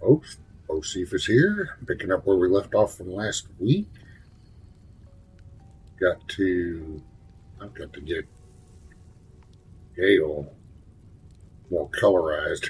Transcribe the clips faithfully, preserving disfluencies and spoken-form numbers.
folks. Bocephus here, picking up where we left off from last week. Got to, I've got to get Gale more colorized.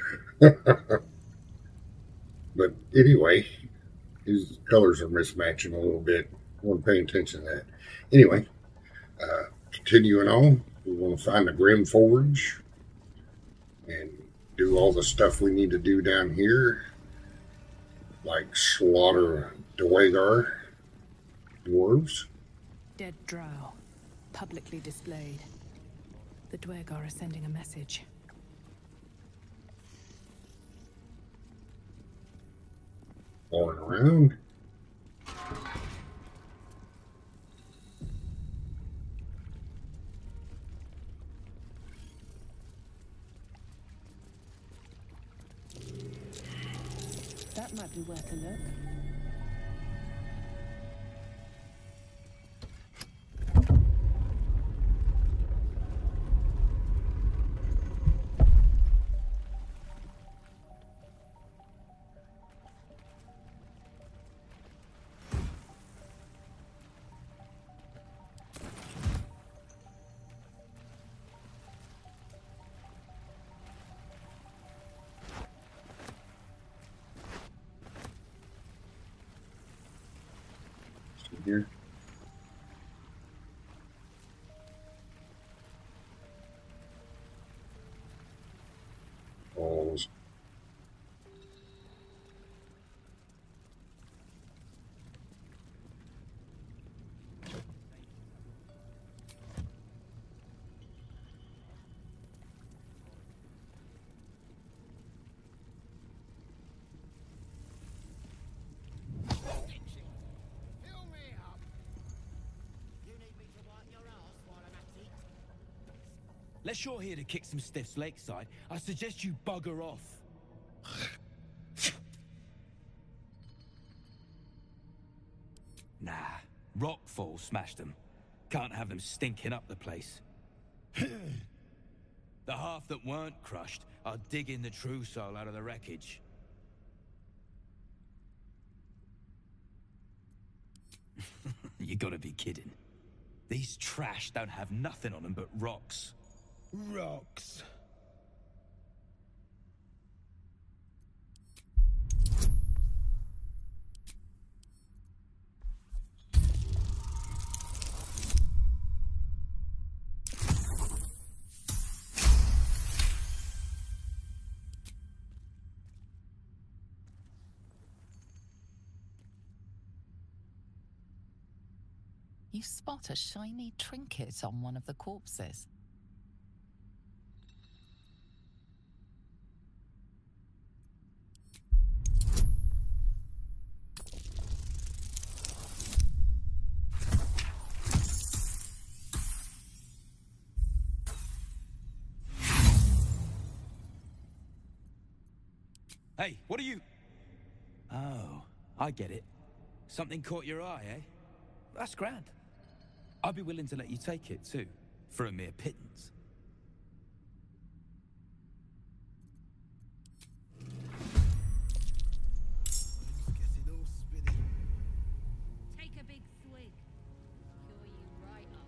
But anyway, his colors are mismatching a little bit. I wasn't paying attention to that. Anyway, uh, continuing on, we want to find the Grim Forge and do all the stuff we need to do down here, like slaughter Dwegar dwarves. Dead drow, publicly displayed. The Dwegar are sending a message. Going around. That might be worth a look. Here. Balls. Unless you're here to kick some stiffs lakeside, I suggest you bugger off. Nah, rockfall smashed them. Can't have them stinking up the place. The half that weren't crushed are digging the true soul out of the wreckage. You gotta be kidding. These trash don't have nothing on them but rocks. Rocks. You spot a shiny trinket on one of the corpses. Hey, what are you... Oh, I get it. Something caught your eye, eh? That's grand. I'd be willing to let you take it, too, for a mere pittance. Take a big swig. Cure you right up.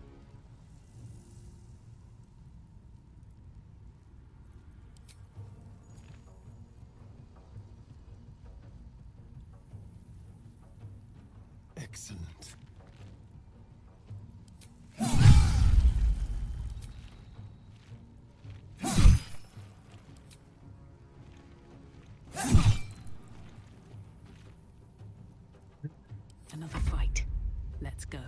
Excellent. Another fight. Let's go.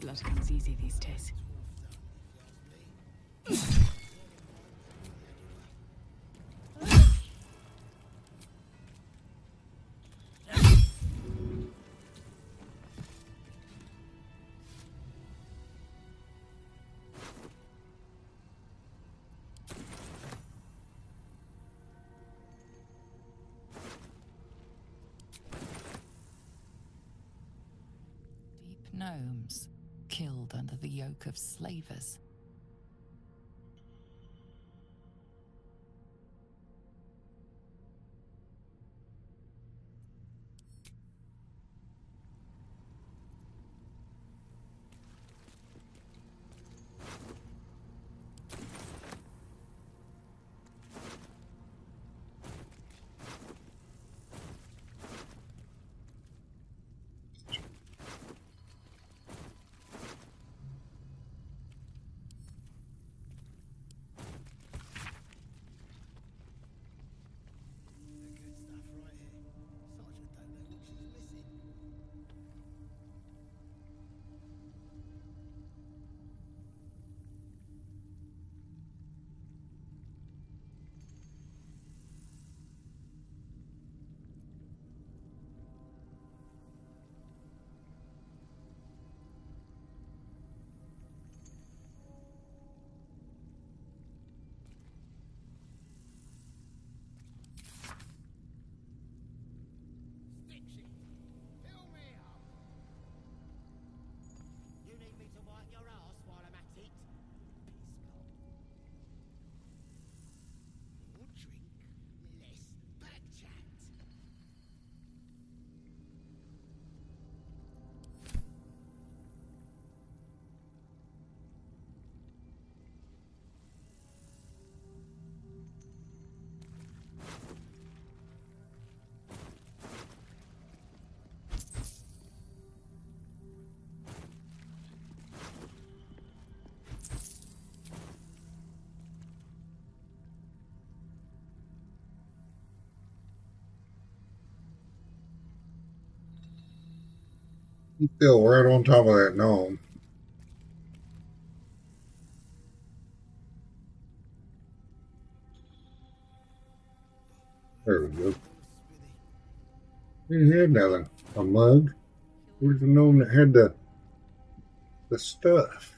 blood comes easy these days. Gnomes, killed under the yoke of slavers. You fell right on top of that gnome. There we go. He had nothing. A mug. Where's the gnome that had the the stuff?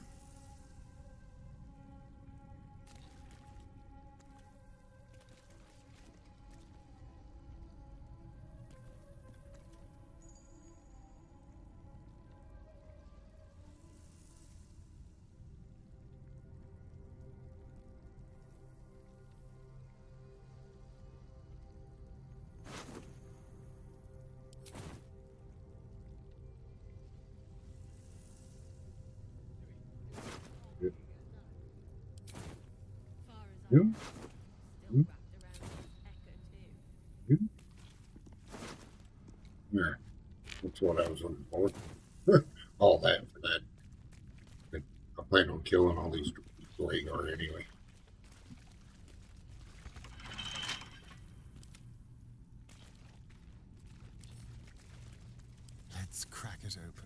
Yeah. Hmm. Yeah. Yeah. That's what I was looking for. All that for that. But I plan on killing all these Duergar anyway. Let's crack it open.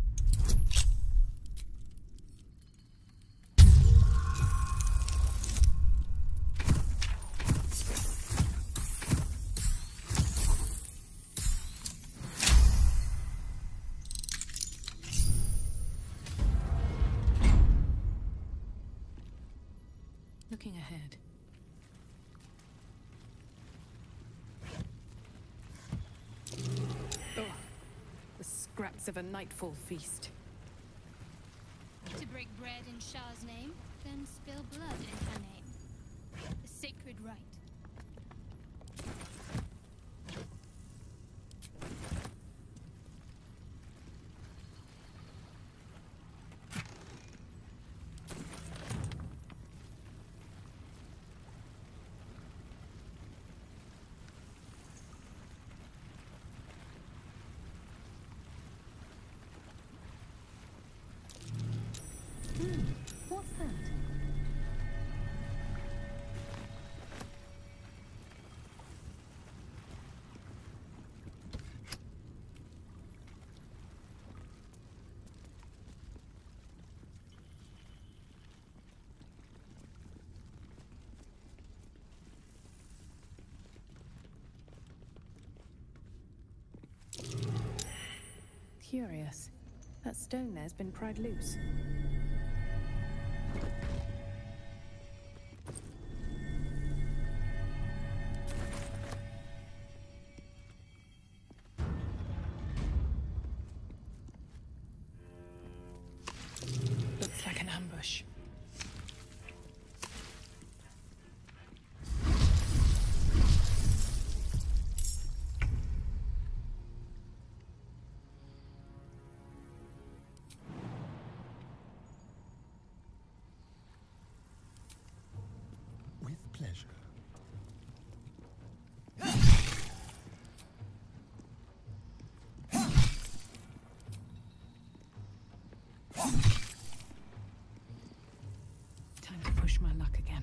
Looking ahead. Oh, the scraps of a nightfall feast. To break bread in Shah's name, then spill blood in her name. A sacred rite. What's that? Curious. That stone there's been pried loose. Looks like an ambush. With pleasure. Time to push my luck again.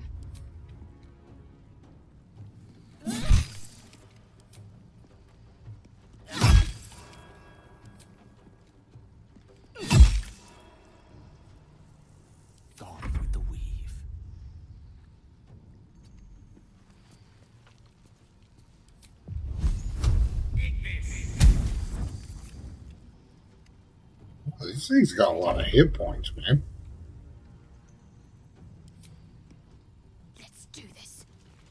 Gone with the weave. This thing's got a lot of hit points, man. Let's do this.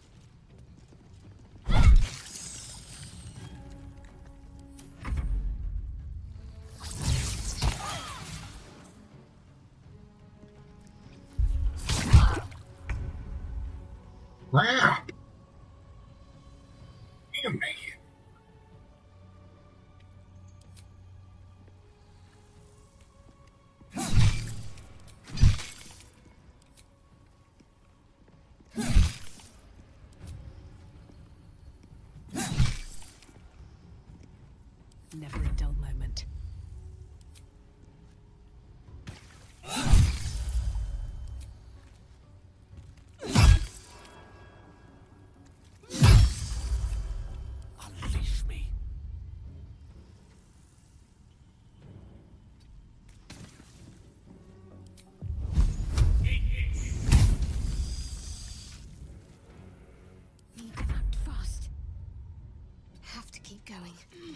Crap. Damn me. Never a dull moment. Unleash me. Need to act fast. Have to keep going.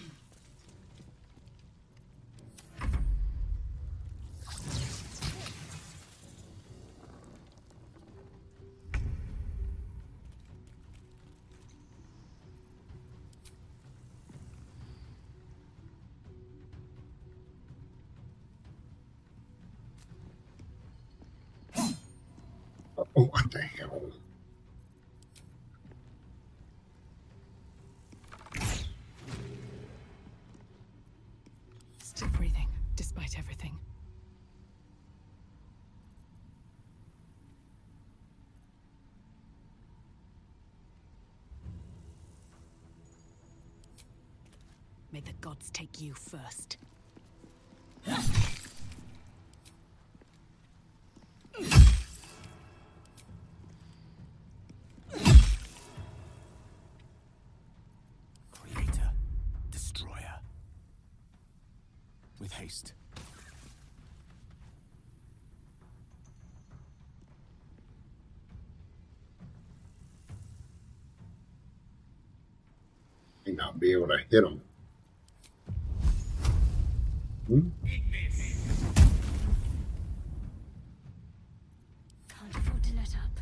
Oh, what the hell? Still breathing, despite everything. May the gods take you first. Creator. Destroyer. With haste. May not be able to hit them. Hmm? Can't afford to let up.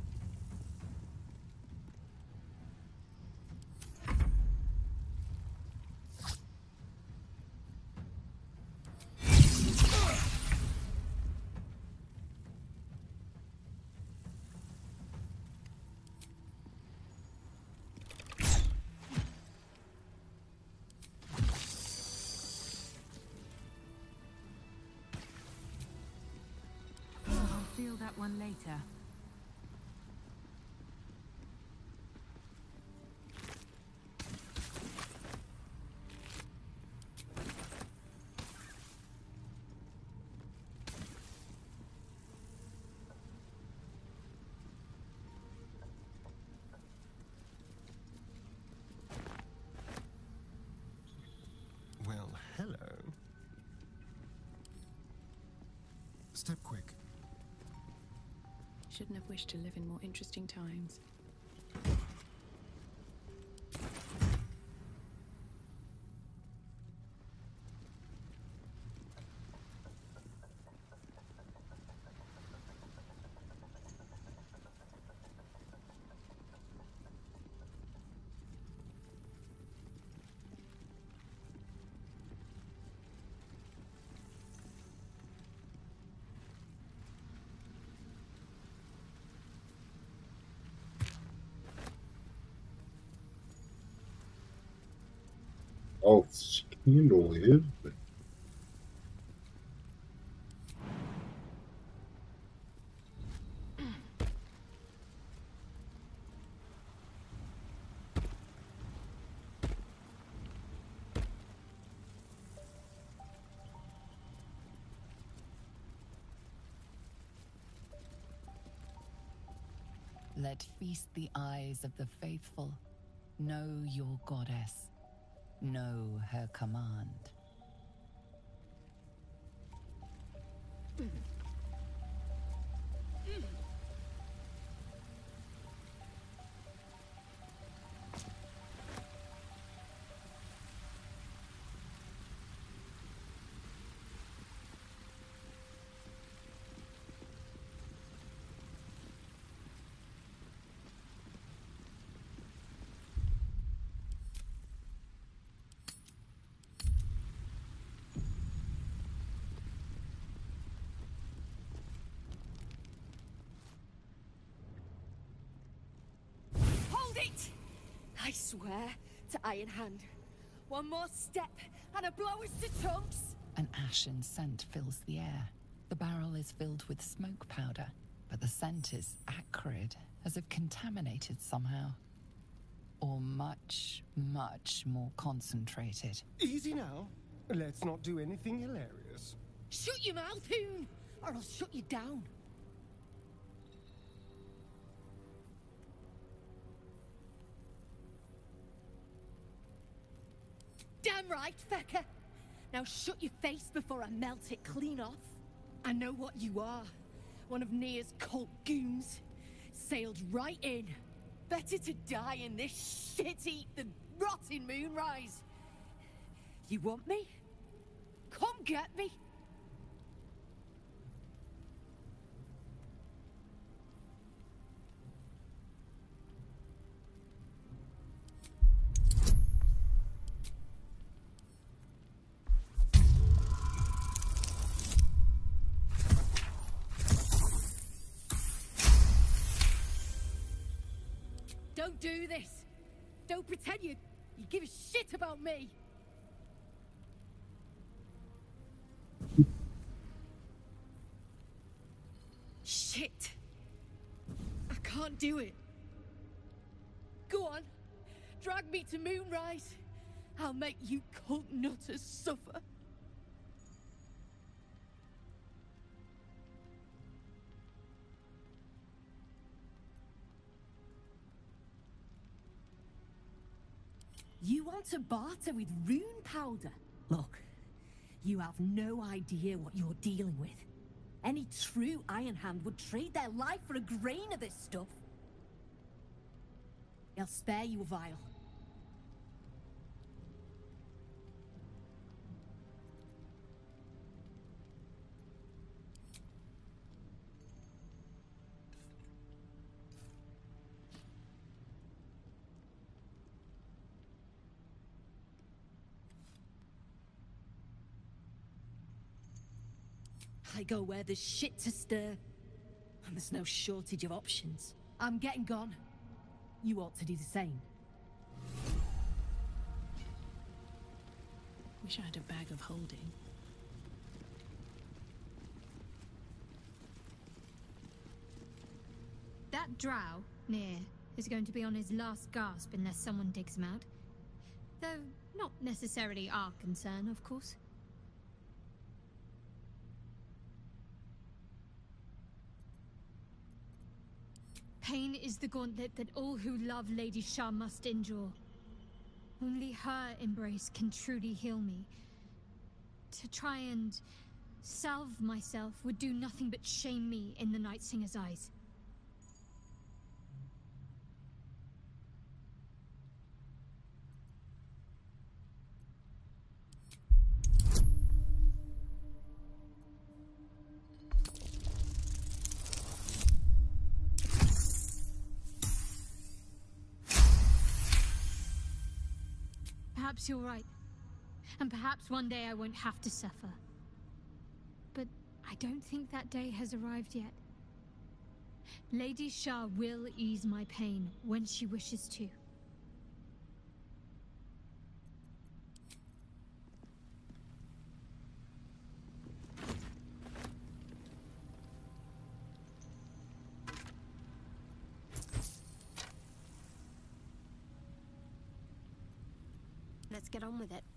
I'll feel that one later. Well, hello. Step quick. Shouldn't have wished to live in more interesting times. Alth's candle is, but Let feast the eyes of the faithful. Know your goddess. Know her command. I swear to Iron Hand. One more step, and a blow is to Tonks. An ashen scent fills the air. The barrel is filled with smoke powder, but the scent is acrid, as if contaminated somehow. Or much, much more concentrated. Easy now. Let's not do anything hilarious. Shut your mouth, Hoon, or I'll shut you down. Damn right, Fecker. Now shut your face before I melt it clean off. I know what you are. One of Nia's cult goons. Sailed right in. Better to die in this shit-eat than rot in Moonrise. You want me? Come get me. Don't do this. Don't pretend you, you give a shit about me. Shit. I can't do it. Go on. Drag me to Moonrise. I'll make you cult nutters suffer. You want to barter with rune powder? Look, you have no idea what you're dealing with. Any true Iron Hand would trade their life for a grain of this stuff. I'll spare you a vial. I go where there's shit to stir, and there's no shortage of options. I'm getting gone. You ought to do the same. Wish I had a bag of holding. That drow, Nier, is going to be on his last gasp unless someone digs him out. Though not necessarily our concern, of course. Pain is the gauntlet that all who love Lady Shah must endure. Only her embrace can truly heal me. To try and salve myself would do nothing but shame me in the Night Singer's eyes. Perhaps you're right. And perhaps one day I won't have to suffer. But I don't think that day has arrived yet. Lady Shah will ease my pain when she wishes to. Let's get on with it.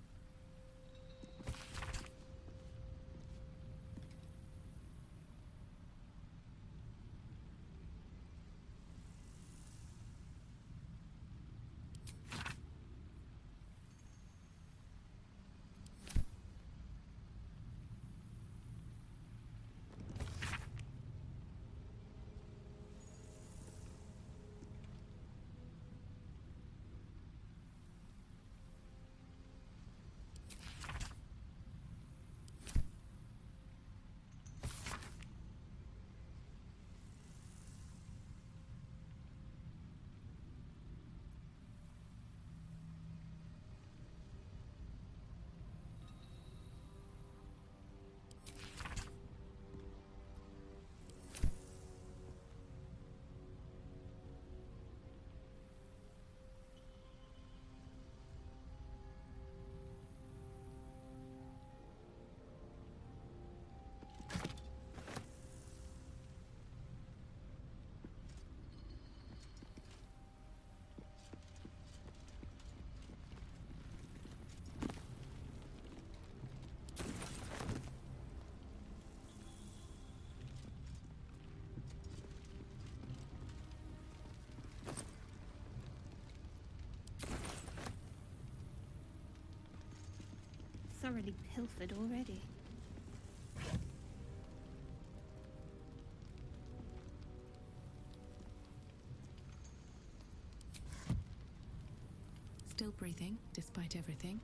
Thoroughly pilfered already. Still breathing, despite everything.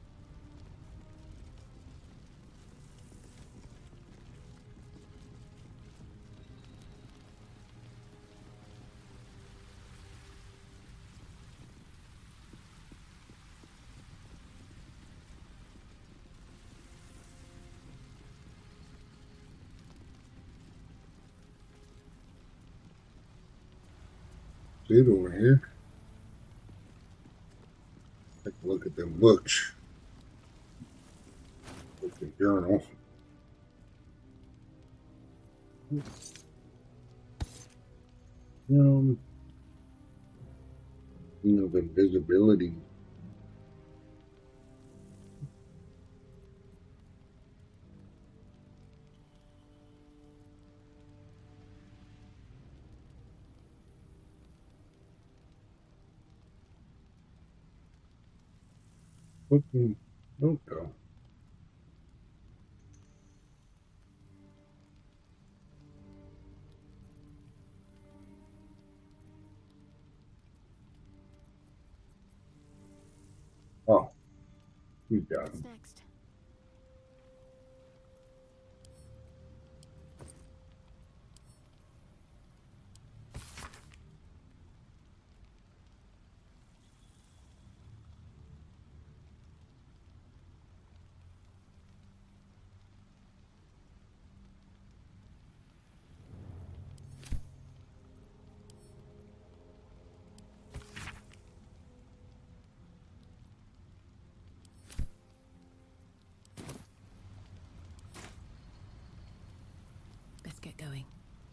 Dude over here. Take a look at them books. Look at the journal. Um, you know, the visibility. What the, don't go. Oh, he's got What's him. next? Let's get going.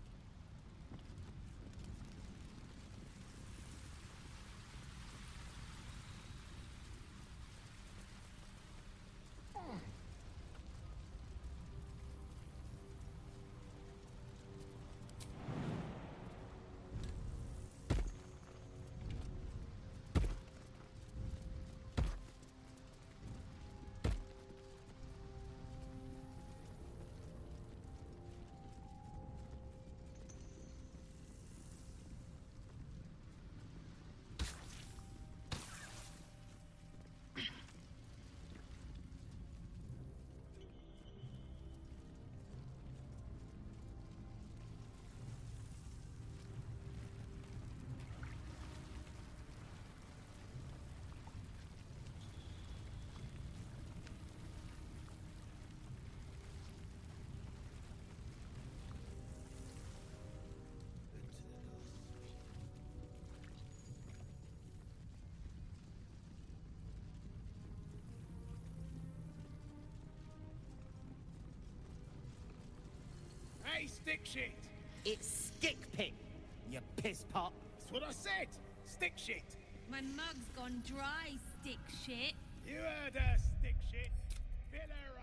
Hey, stick shit! It's stick pit, you piss pot. That's what I said! Stick shit! My mug's gone dry, stick shit. You heard her, stick shit. Fill her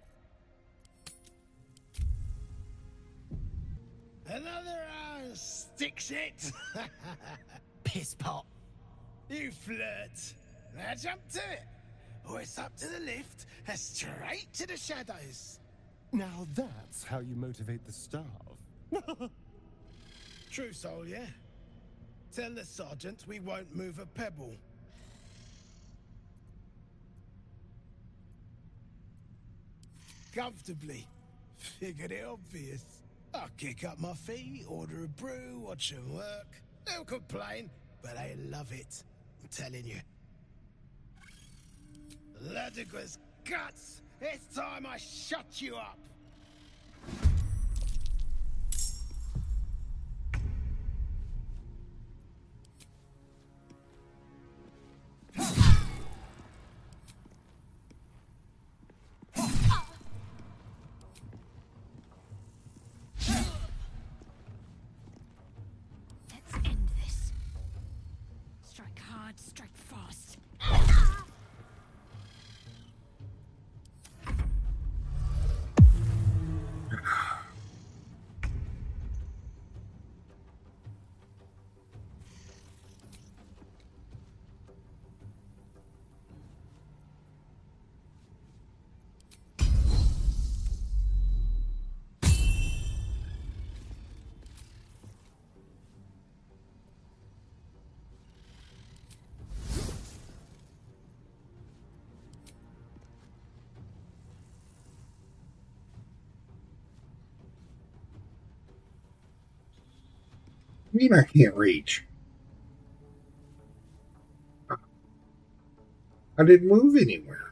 up. Another hour, stick shit. Piss pot. You flirt. Now jump to it. Or it's up to the lift and straight to the shadows. Now that's how you motivate the staff. True soul, yeah? Tell the sergeant we won't move a pebble. Comfortably. Figured it obvious. I'll kick up my feet, order a brew, watch them work. They'll complain, but they love it. I'm telling you. Ludicrous guts! It's time I shut you up! Let's end this. Strike hard, strike fast. I mean, I can't reach. I didn't move anywhere.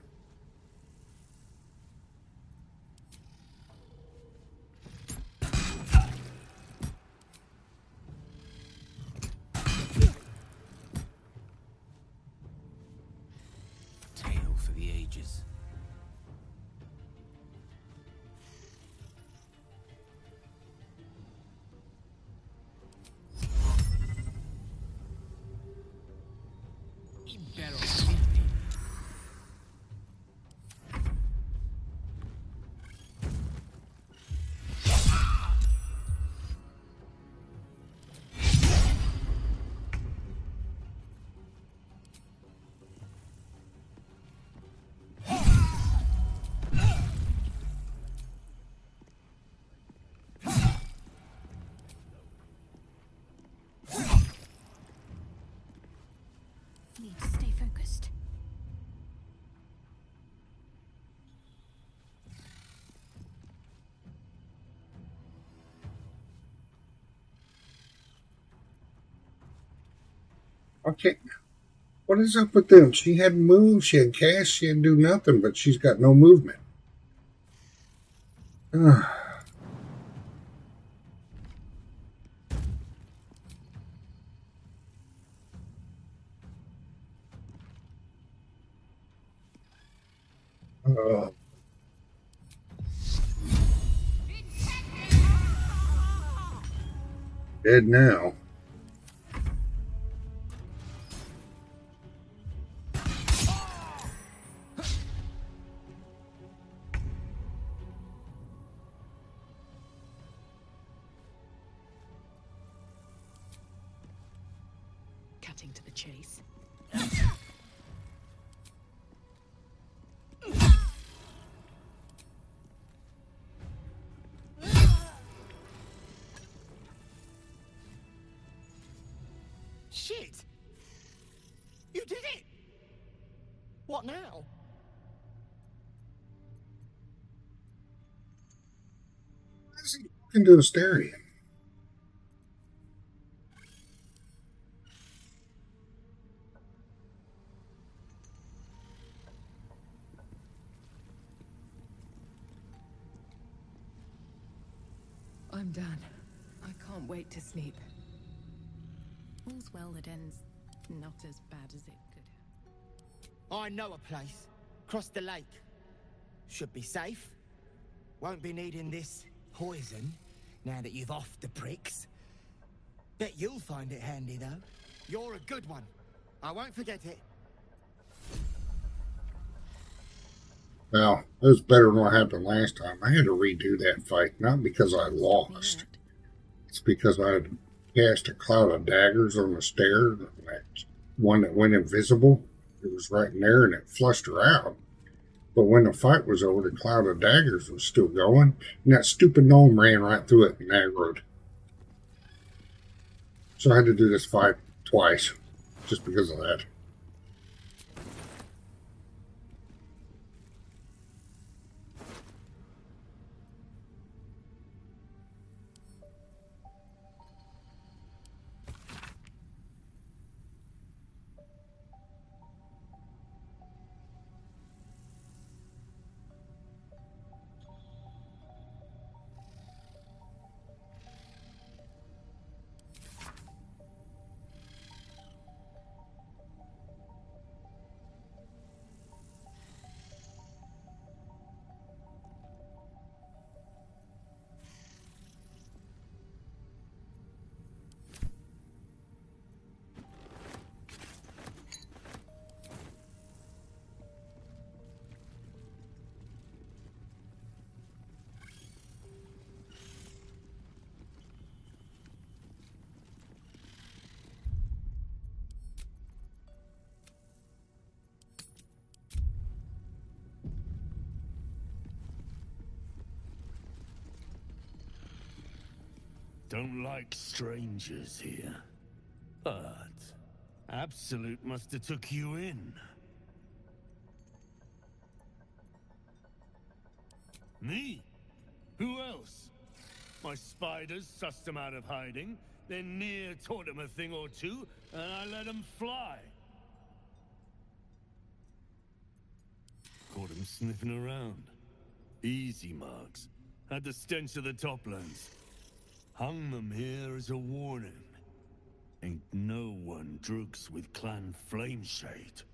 Tale for the ages. Need to stay focused. Okay. What is up with them? She hadn't moved, she had cash, she didn't do nothing, but she's got no movement. Ugh. Oh. Dead now. Cutting to the chase. Shit! You did it! What now? Why is he talking to Astarion? I'm done. I can't wait to sleep. All's well that ends not as bad as it could. I know a place. Across the lake. Should be safe. Won't be needing this poison now that you've offed the pricks. Bet you'll find it handy, though. You're a good one. I won't forget it. Well, it was better than what happened last time. I had to redo that fight, not because I lost. It's because I had cast a cloud of daggers on the stair. That one that went invisible, it was right in there, and it flushed her out. But when the fight was over, the cloud of daggers was still going, and that stupid gnome ran right through it and aggroed. So I had to do this fight twice, just because of that. Don't like strangers here. But Absolute must have took you in. Me? Who else? My spiders sussed them out of hiding, then Nier taught them a thing or two, and I let them fly. Caught them sniffing around. Easy marks. Had the stench of the Toplands. Hung them here as a warning. Ain't no one drugs with Clan Flameshade.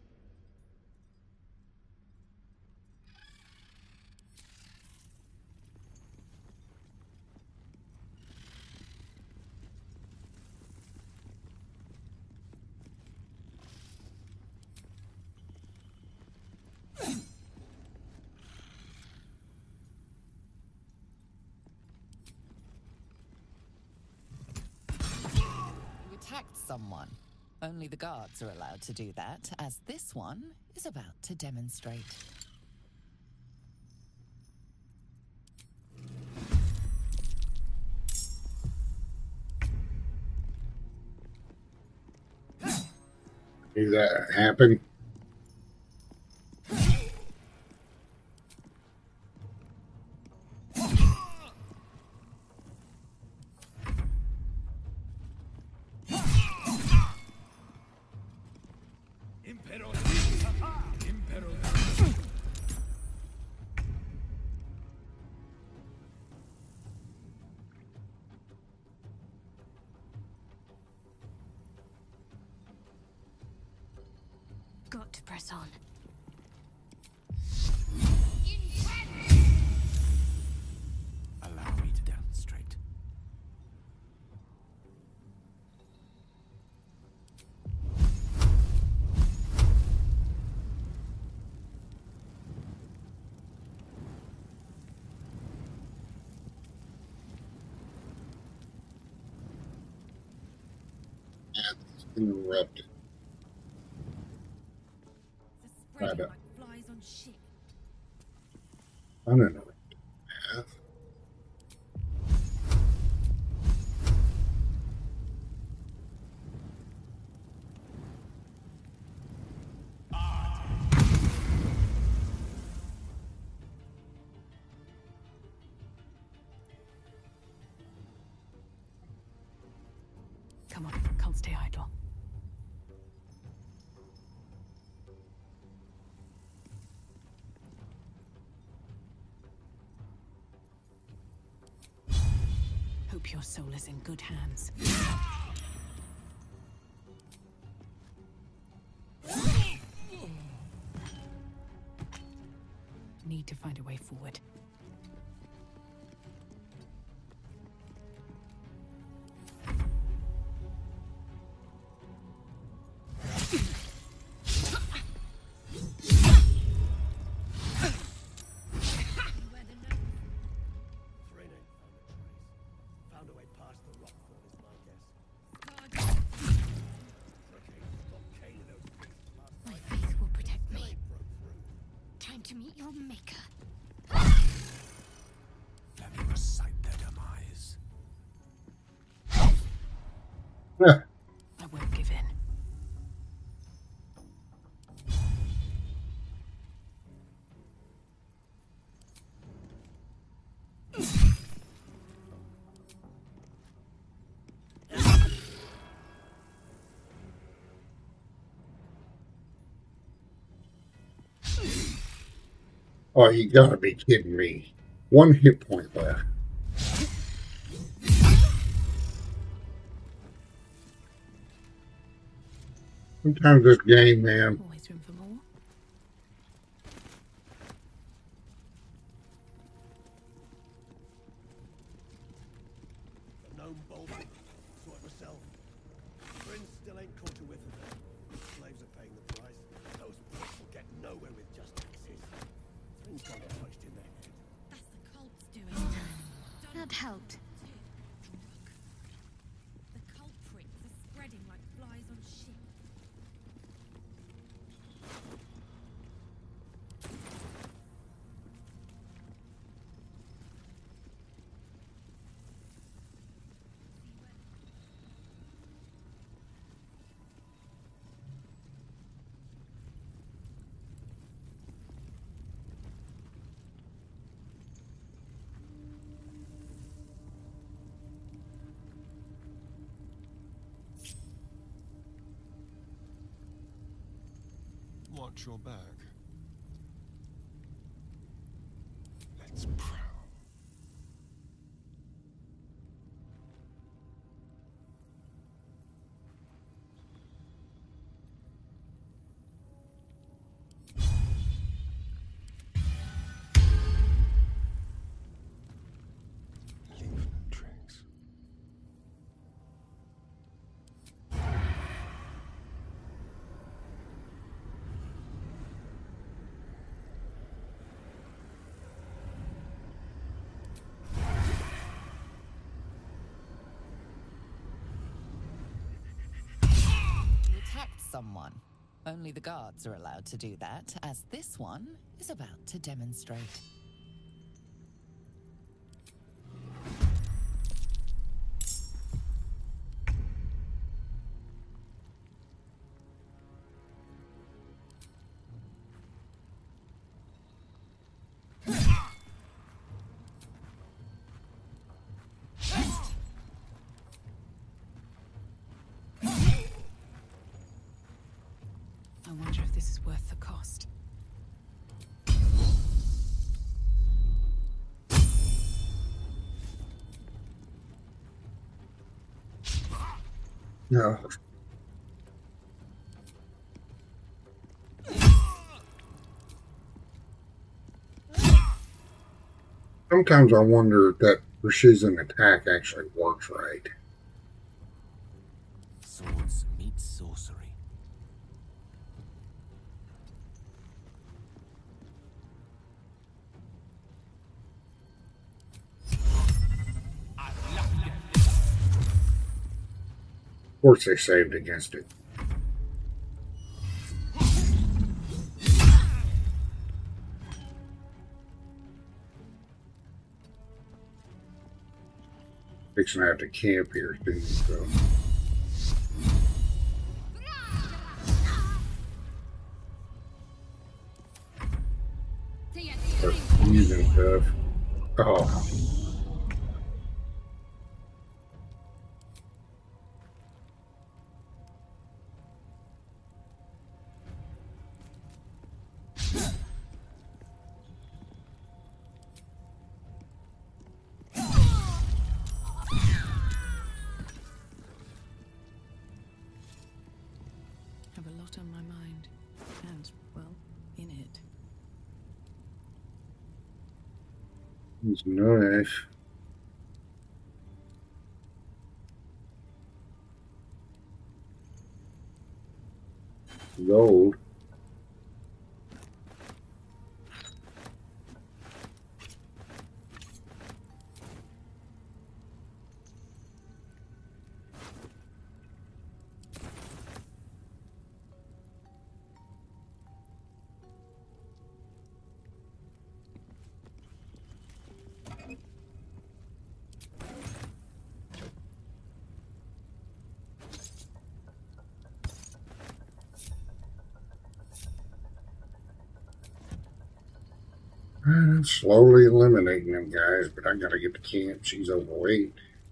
Someone. Only the guards are allowed to do that, as this one is about to demonstrate. Knew that happen. Got to press on. Allow me to demonstrate. Interrupted. Spreading like flies on shit. Uninterrupted path. Come on, can't stay idle. Hope your soul is in good hands. Need to find a way forward. to meet your maker. Let me recite their demise. Yeah. I won't give in. Oh, you gotta be kidding me. One hit point left. Sometimes this game, man. Always room for more. The gnome bolted. Saw it myself. Prince still ain't caught a whiff of it. Slaves are paying the price. Those pricks will get nowhere with just taxes. Things got punched in their head. That's the cult's doing. That helped. The cult pricks are spreading like flies on shit. Watch your back. Let's prowl. Leave no trace. You attacked someone. Only the guards are allowed to do that, as this one is about to demonstrate. I wonder if this is worth the cost. No. Sometimes I wonder if that precision attack actually works right. Swords meet sorcery. Of course, they saved against it. Fixing to have to camp here too, so. Start using stuff. Oh. Have a lot on my mind. And, well, in it. It's nice. Gold. I'm slowly eliminating them guys, but I gotta get to camp. She's overweight.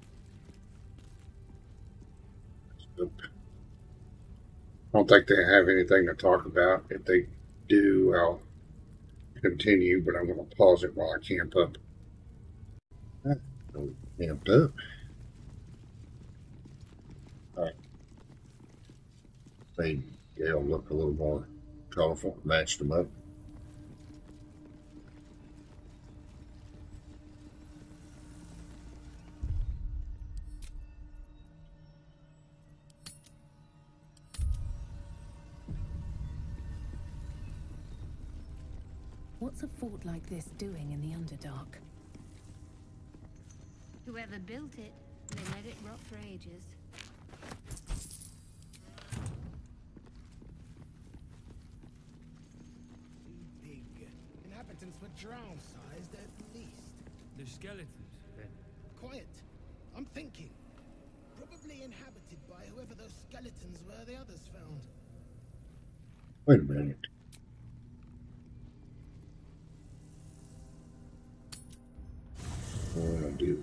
I don't think they have anything to talk about. If they do, I'll continue, but I'm going to pause it while I camp up. Camped up. All right. Made Gale look a little more colorful, matched them up. What's a fort like this doing in the Underdark? Whoever built it, they let it rot for ages. Big. Inhabitants were drow-sized at least. The skeletons, then? Quiet. I'm thinking. Probably inhabited by whoever those skeletons were the others found. Wait a minute. What do I want to do?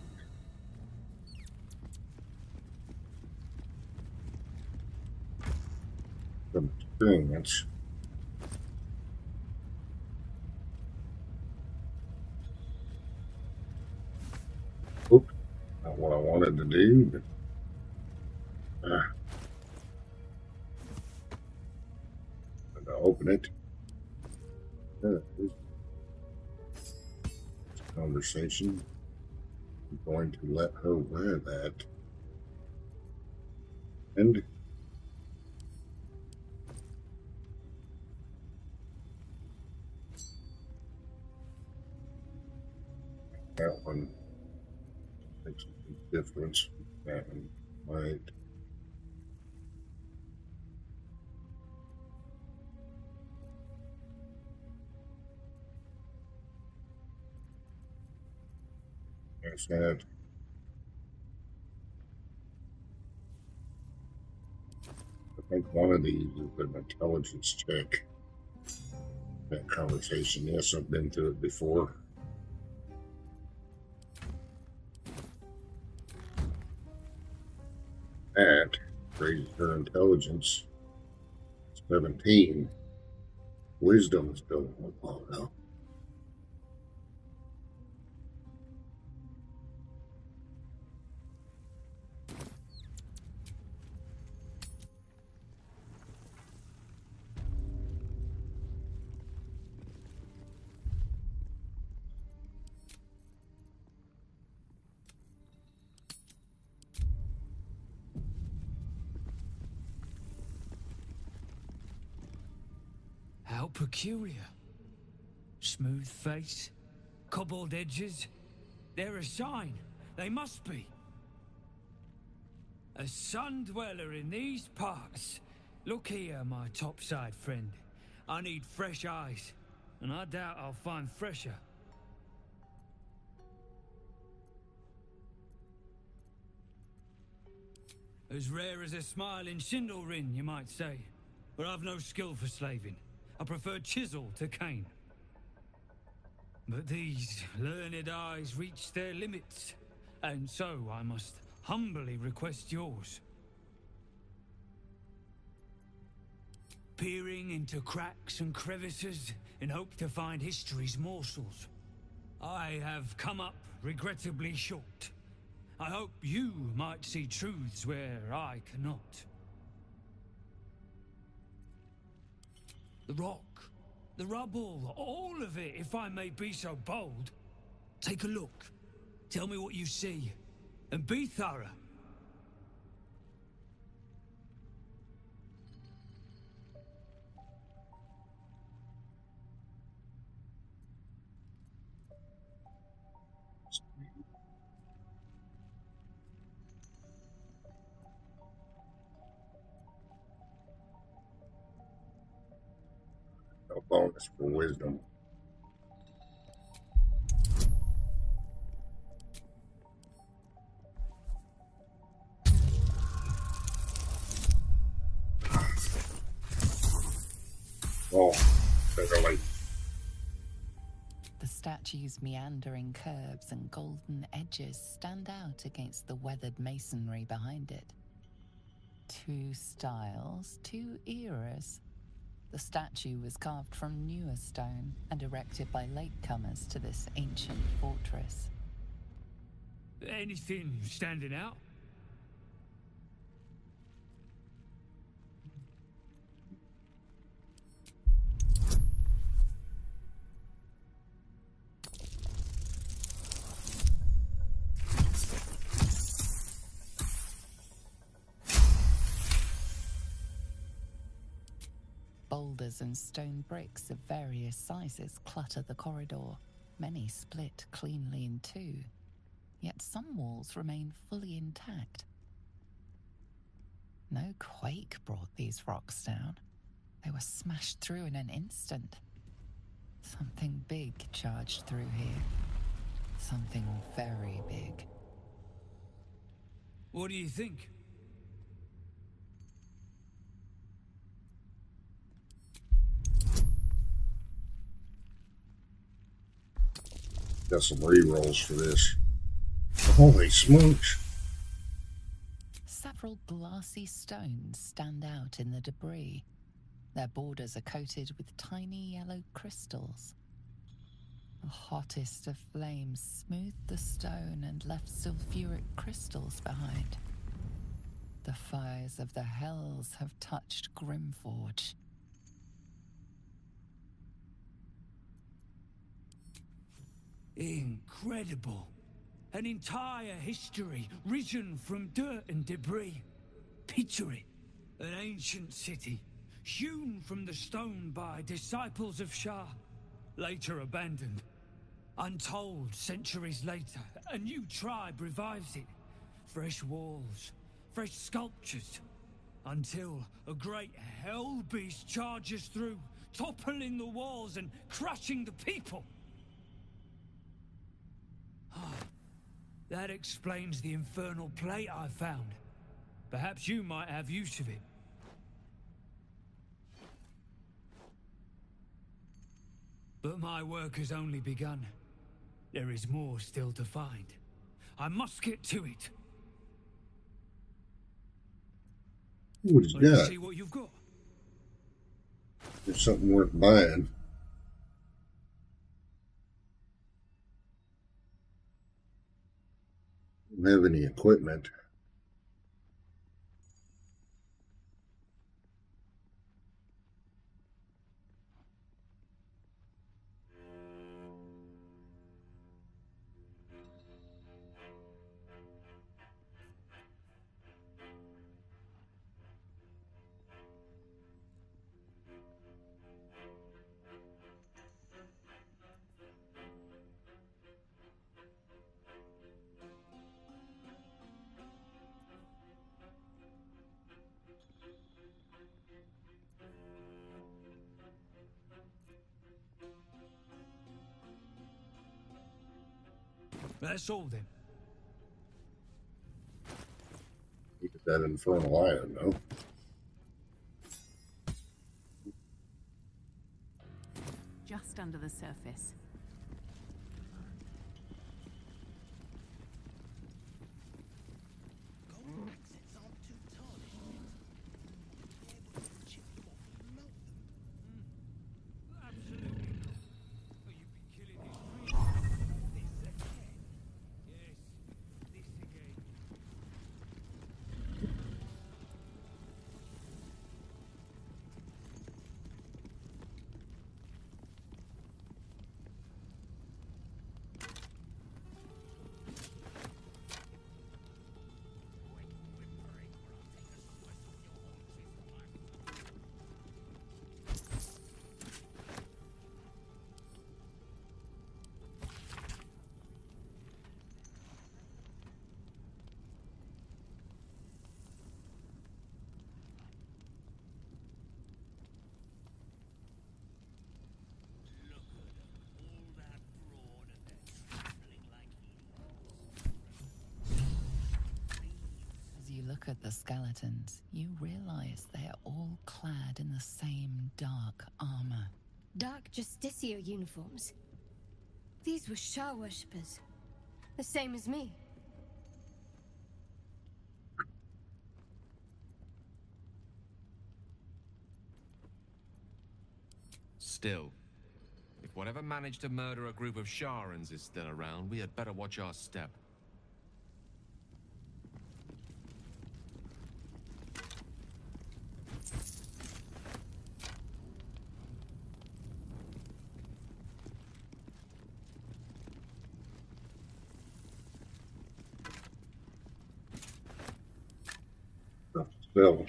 Some experience. Oop, not what I wanted to do, but ah. I'm gonna open it. Yeah, conversation. I'm going to let her wear that. And that one makes a big difference. That one might. There's that. I think one of these is an intelligence check. That conversation, yes, I've been through it before. That raises her intelligence. seventeen. Wisdom is still, oh no. How peculiar. Smooth face, cobbled edges. They're a sign. They must be. A sun dweller in these parts. Look here, my topside friend. I need fresh eyes, and I doubt I'll find fresher. As rare as a smile in Sindarin, you might say. But I've no skill for slaving. I prefer chisel to cane. But these learned eyes reach their limits, and so I must humbly request yours. Peering into cracks and crevices in hope to find history's morsels. I have come up regrettably short. I hope you might see truths where I cannot. The rock, the rubble, all of it, if I may be so bold. Take a look. Tell me what you see. And be thorough. A bonus for wisdom. Oh, better late. The statue's meandering curves and golden edges stand out against the weathered masonry behind it. Two styles, two eras. The statue was carved from newer stone and erected by latecomers to this ancient fortress. Anything standing out? Boulders and stone bricks of various sizes clutter the corridor, many split cleanly in two, yet some walls remain fully intact. No quake brought these rocks down. They were smashed through in an instant. Something big charged through here. Something very big. What do you think? Got some re-rolls for this. Holy smokes. Several glassy stones stand out in the debris. Their borders are coated with tiny yellow crystals. The hottest of flames smoothed the stone and left sulfuric crystals behind. The fires of the hells have touched Grimforge. Incredible. An entire history risen from dirt and debris. Picture it. An ancient city, hewn from the stone by disciples of Shah, later abandoned. Untold centuries later, a new tribe revives it. Fresh walls, fresh sculptures, until a great hell beast charges through, toppling the walls and crushing the people. That explains the infernal plate I found. Perhaps you might have use of it. But my work has only begun. There is more still to find. I must get to it. What you Let's got? see what you've got. There's something worth buying. Don't have any equipment. That's all then. Look at that infernal iron, though. Just under the surface. Look at the skeletons, you realize they are all clad in the same dark armor. Dark Justicia uniforms. These were Shah worshippers. The same as me. Still, if whatever managed to murder a group of Sharans is still around, we had better watch our step. Bill.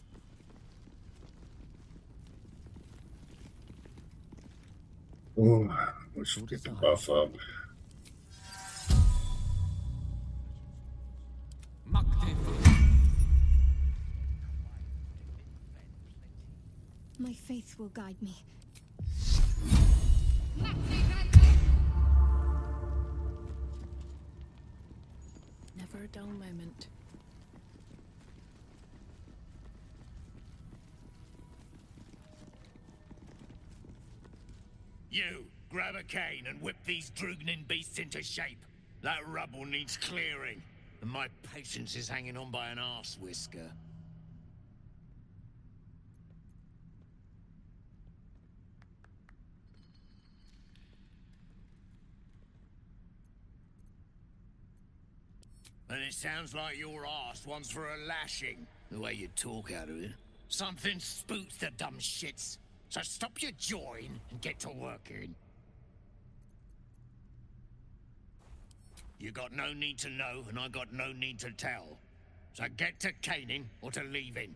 Oh, let's get the buff up. My faith will guide me. Never a dull moment. You, grab a cane and whip these Drugnin beasts into shape. That rubble needs clearing, and my patience is hanging on by an arse whisker. And it sounds like your arse wants for a lashing, the way you talk out of it. Something spooks the dumb shits. So stop your jawing and get to working. You got no need to know, and I got no need to tell. So get to caning or to leaving.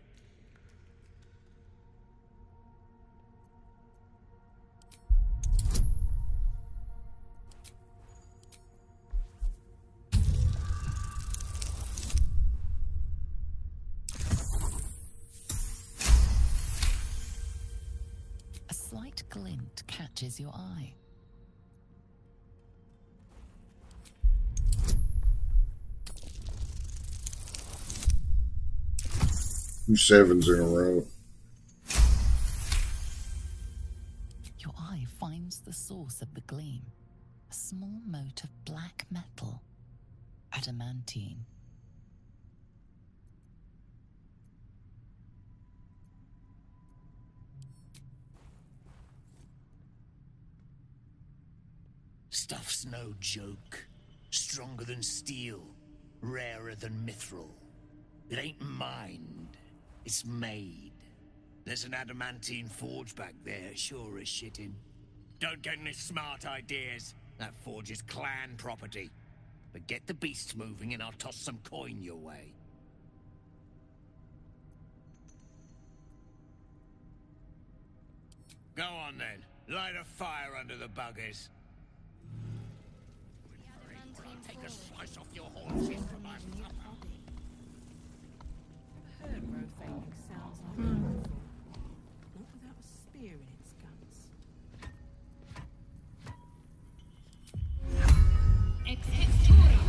A slight glint catches your eye. Two sevens in a row. Your eye finds the source of the gleam. A small mote of black metal. Adamantine. Stuff's no joke. Stronger than steel. Rarer than mithril. It ain't mined. It's made. There's an adamantine forge back there, sure as shitting. Don't get any smart ideas. That forge is clan property. But get the beasts moving and I'll toss some coin your way. Go on then. Light a fire under the buggers. Take a slice off your horses for my supper. Heard Rothae sounds like a rifle. Not without a spear in its guns. Executorium.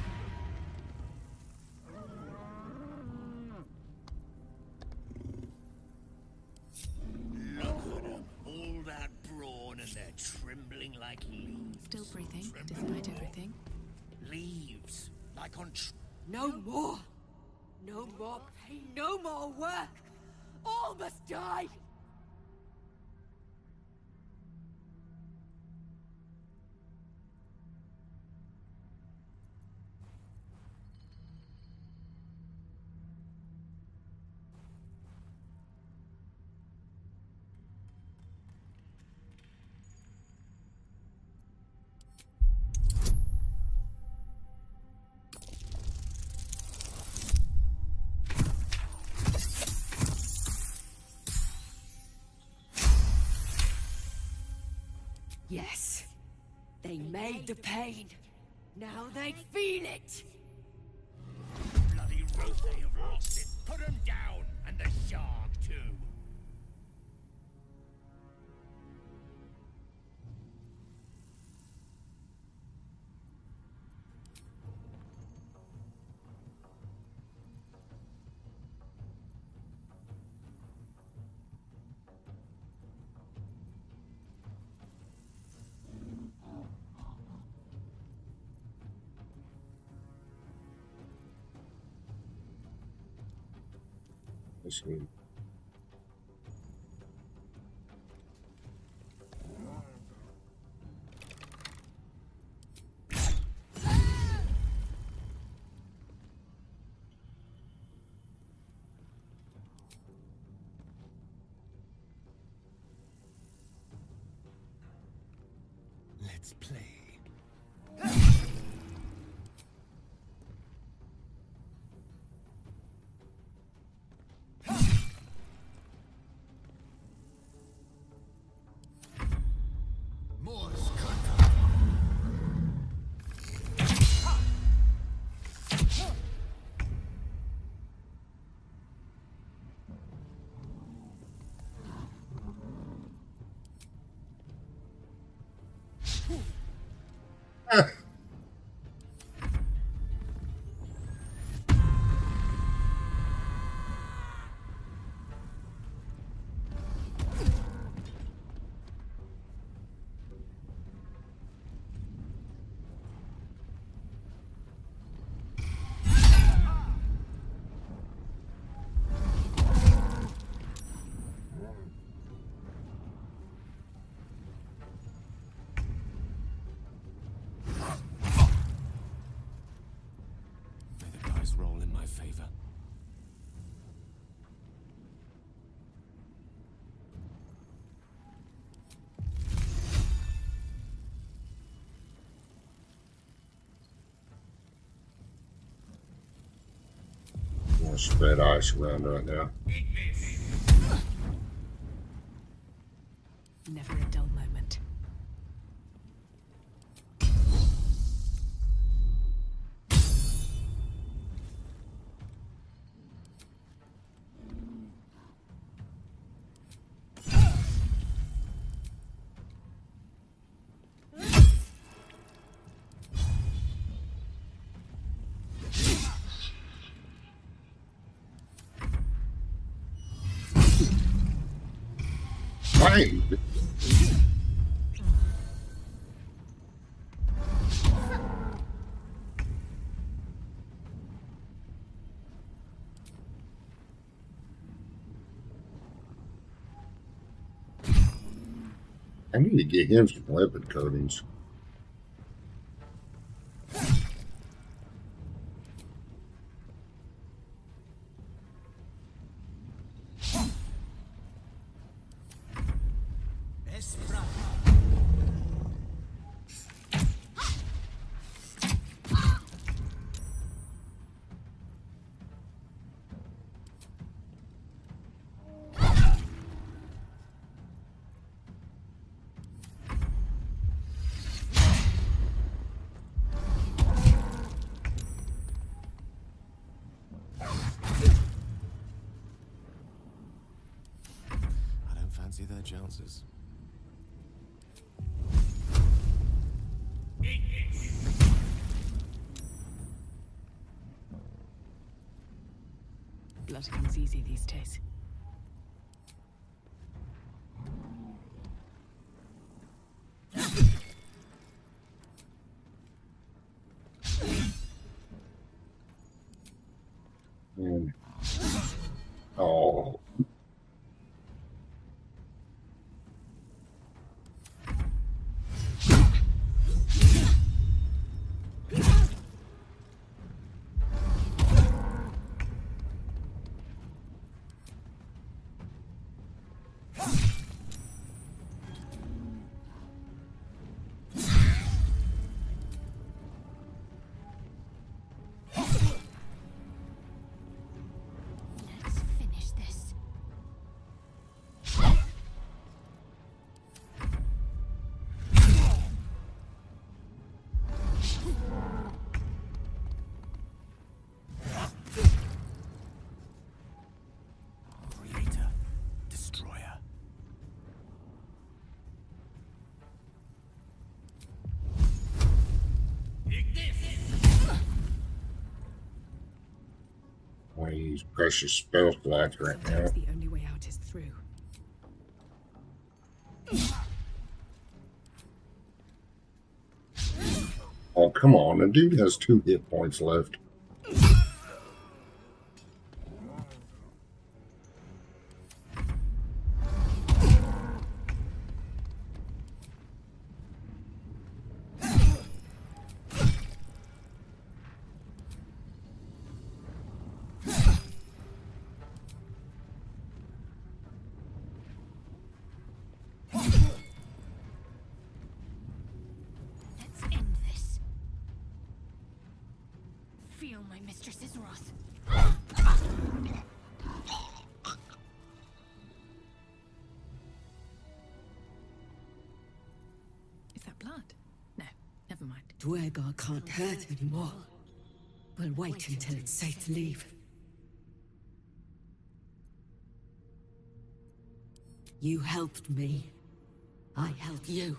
Look at them. All that brawn and they're trembling like leaves. Still breathing, Trembling despite everything. Leaves. Like on tr- No more! No more pain, no more work! All must die! Yes, they made the pain. Now they feel it. Bloody Rothae have lost it. Put them down, and the shark too. asleep. Let's play. Morse contact. Ah. Roll in my favor. I'm gonna spread ice around right now. Never a dull moment. Fine. I need to get him some weapon coatings. Fancy their chances. Blood comes easy these days. Mm. Oh. I use precious spell slots right now. The only way out is through. Oh, come on. The dude has two hit points left. down my mistress's wrath. Is that blood? No, never mind. Duergar can't hurt anymore. We'll wait until it's safe to leave. You helped me. I help you.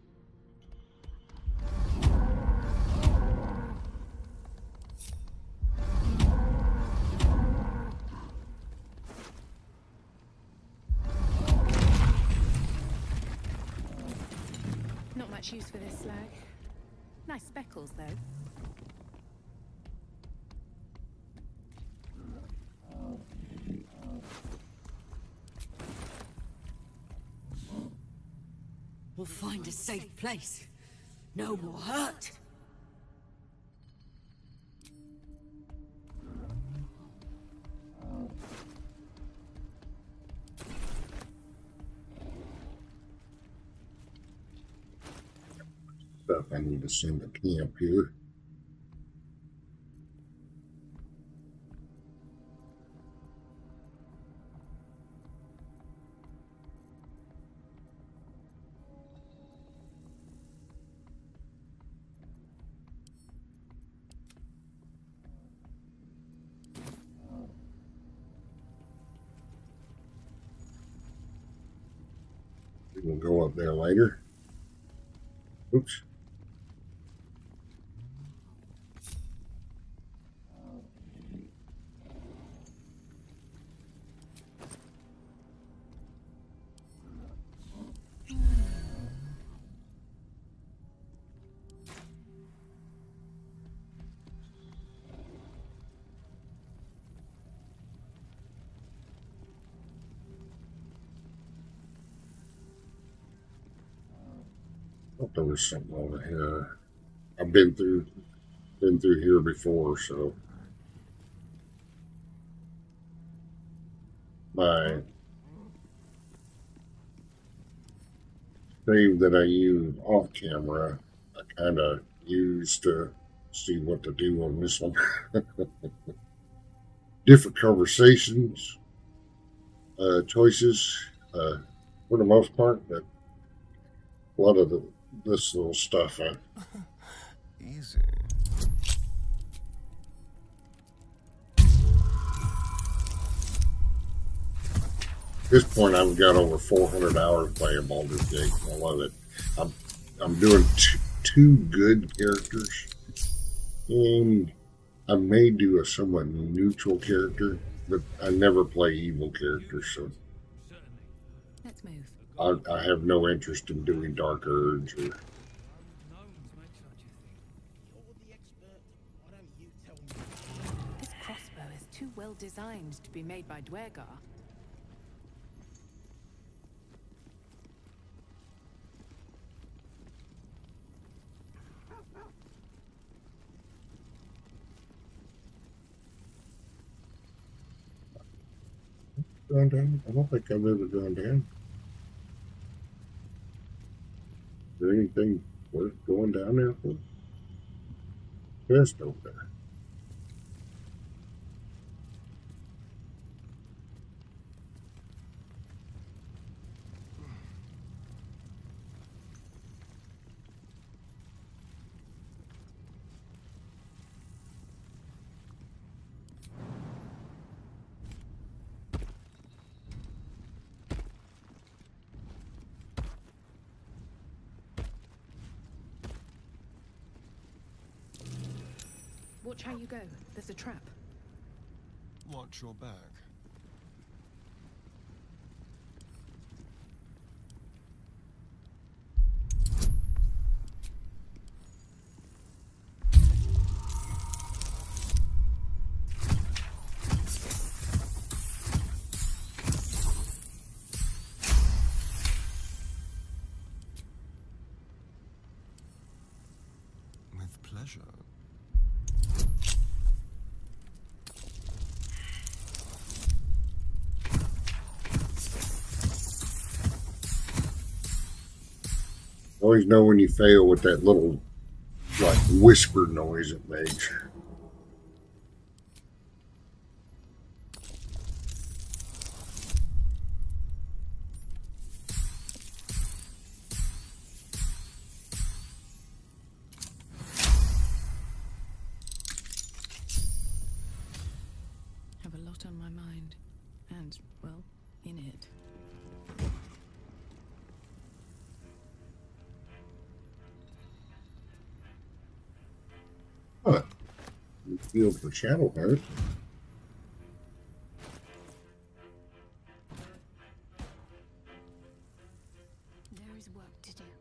Not much use for this slag. Nice speckles, though. We'll find a safe place. No more hurt. Stuff I need to send to camp here. We'll go up there later. Oops. thought there was something over here. I've been through been through here before, so my save that I use off camera, I kind of use to see what to do on this one. Different conversations, uh, choices, uh, for the most part, but a lot of the, this little stuff. I, Easy. At this point, I've got over four hundred hours playing Baldur's Gate. I love it. I'm I'm doing t two good characters, and I may do a somewhat neutral character, but I never play evil characters, so Let's move. I, I have no interest in doing Dark Urge or. This crossbow is too well designed to be made by Duergar. Gone down? I don't think I've ever gone down. Is there anything worth going down there for? Chest over there. Watch how you go. There's a trap. Watch your back. With pleasure. Always know when you fail with that little, like, whisper noise it makes. lot on my mind. And, well, in it. Huh. Field for Shadowheart. There is work to do.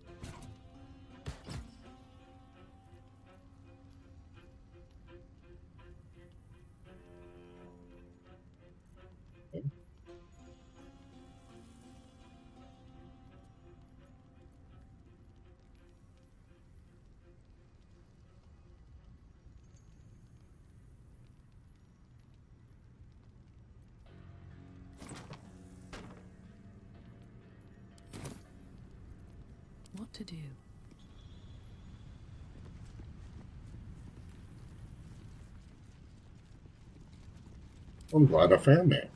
What to do? I'm glad I found that.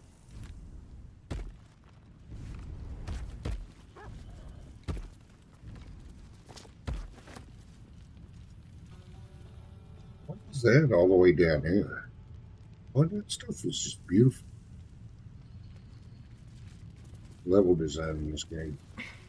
What is that all the way down here? All that stuff is just beautiful. Level design in this game.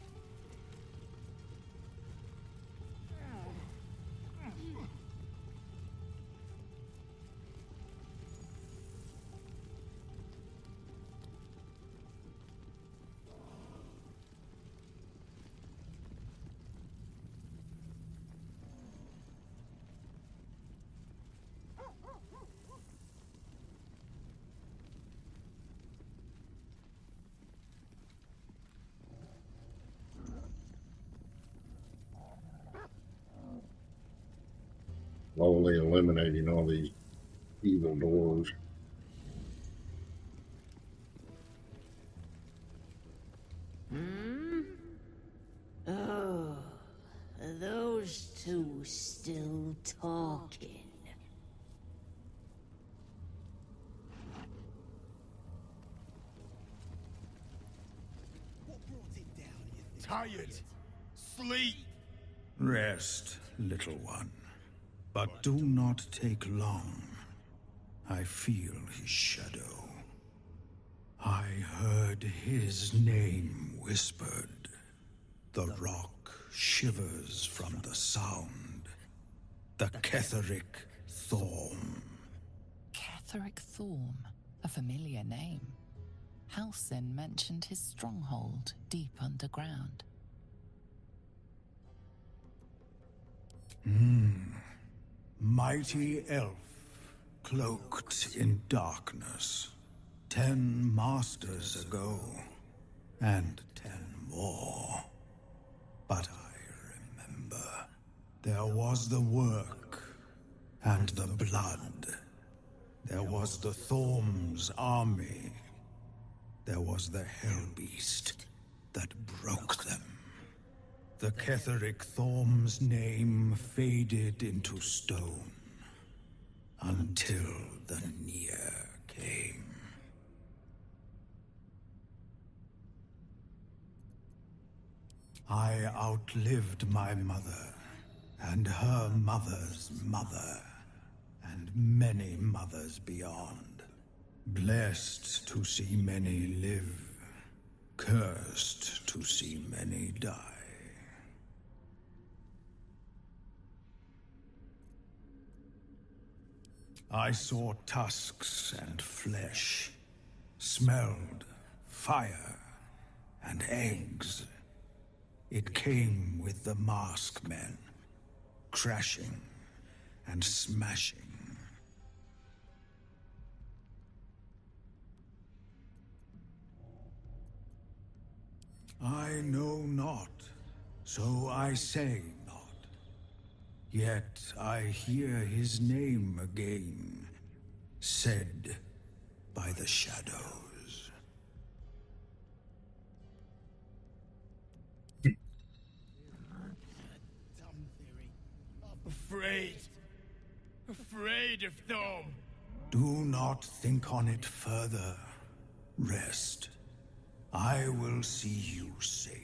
Slowly eliminating all these evil doors. Hmm? Oh, are those two still talking? Tired. Sleep. Rest, little one. But do not take long. I feel his shadow. I heard his name whispered. The rock shivers from the sound. The Ketheric Thorm. Ketheric Thorm, a familiar name. Halsin mentioned his stronghold deep underground. Hmm. Mighty elf, cloaked in darkness. Ten masters ago, and ten more. But I remember, there was the work, and the blood. There was the Thorm's army. There was the Hellbeast that broke them. The Ketheric Thorm's name faded into stone until the Near came. I outlived my mother, and her mother's mother, and many mothers beyond. Blessed to see many live, cursed to see many die. I saw tusks and flesh, smelled fire and eggs. It came with the mask men, crashing and smashing. I know not, so I say not. Yet I hear his name again, said by the shadows. Afraid. Afraid of Thorm. Do not think on it further. Rest. I will see you safe.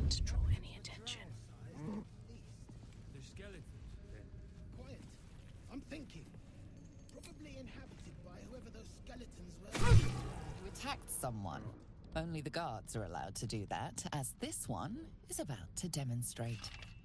to draw any attention. The skeletons, then. Quiet. I'm thinking. Probably inhabited by whoever those skeletons were. You attacked someone. Only the guards are allowed to do that, as this one is about to demonstrate.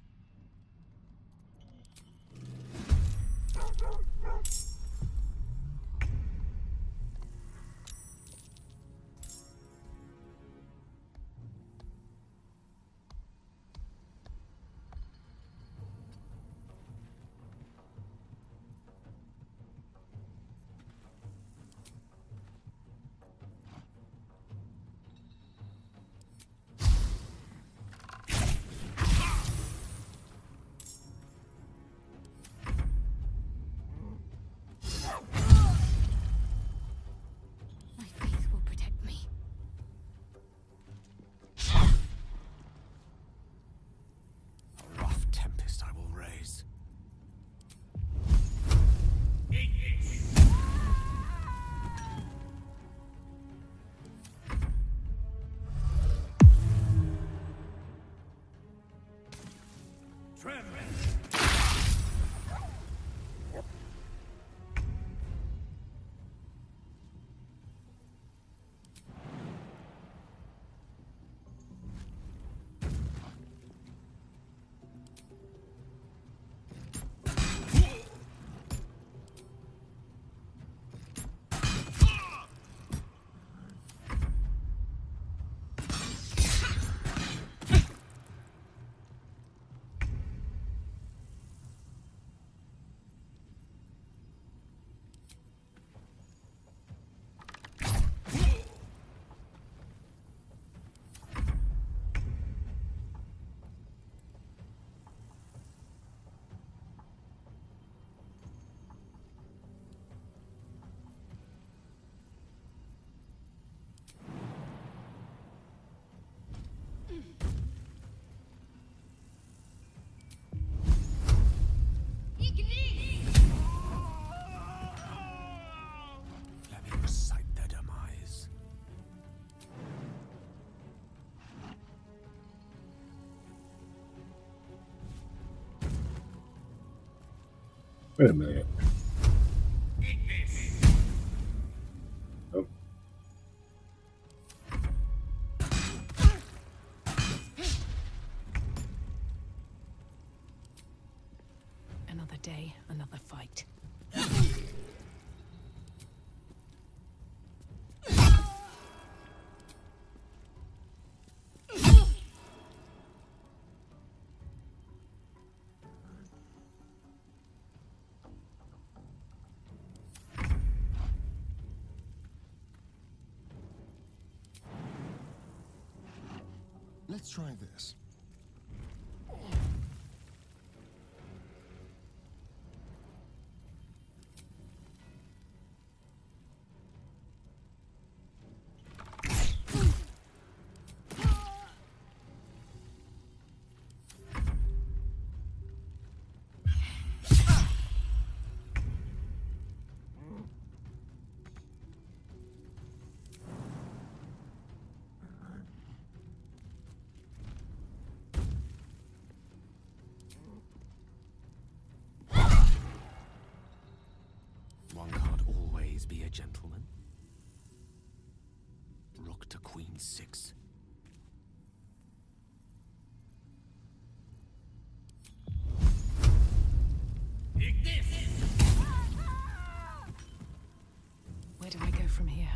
Let me recite their demise. Wait a minute. Oh. Another day, another fight. Let's try this. One can't always be a gentleman. Rook to queen six. Where do I go from here?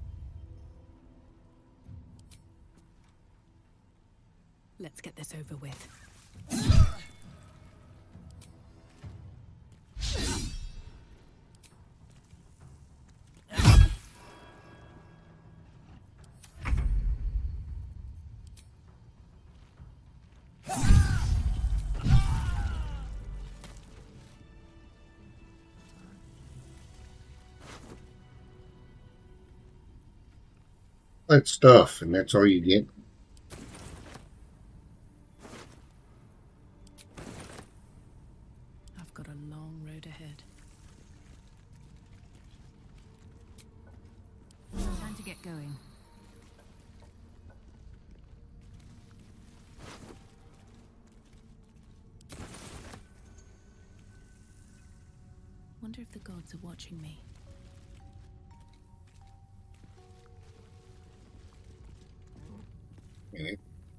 Let's get this over with. That stuff, and that's all you get. I've got a long road ahead. Time to get going. wonder if the gods are watching me. Okay.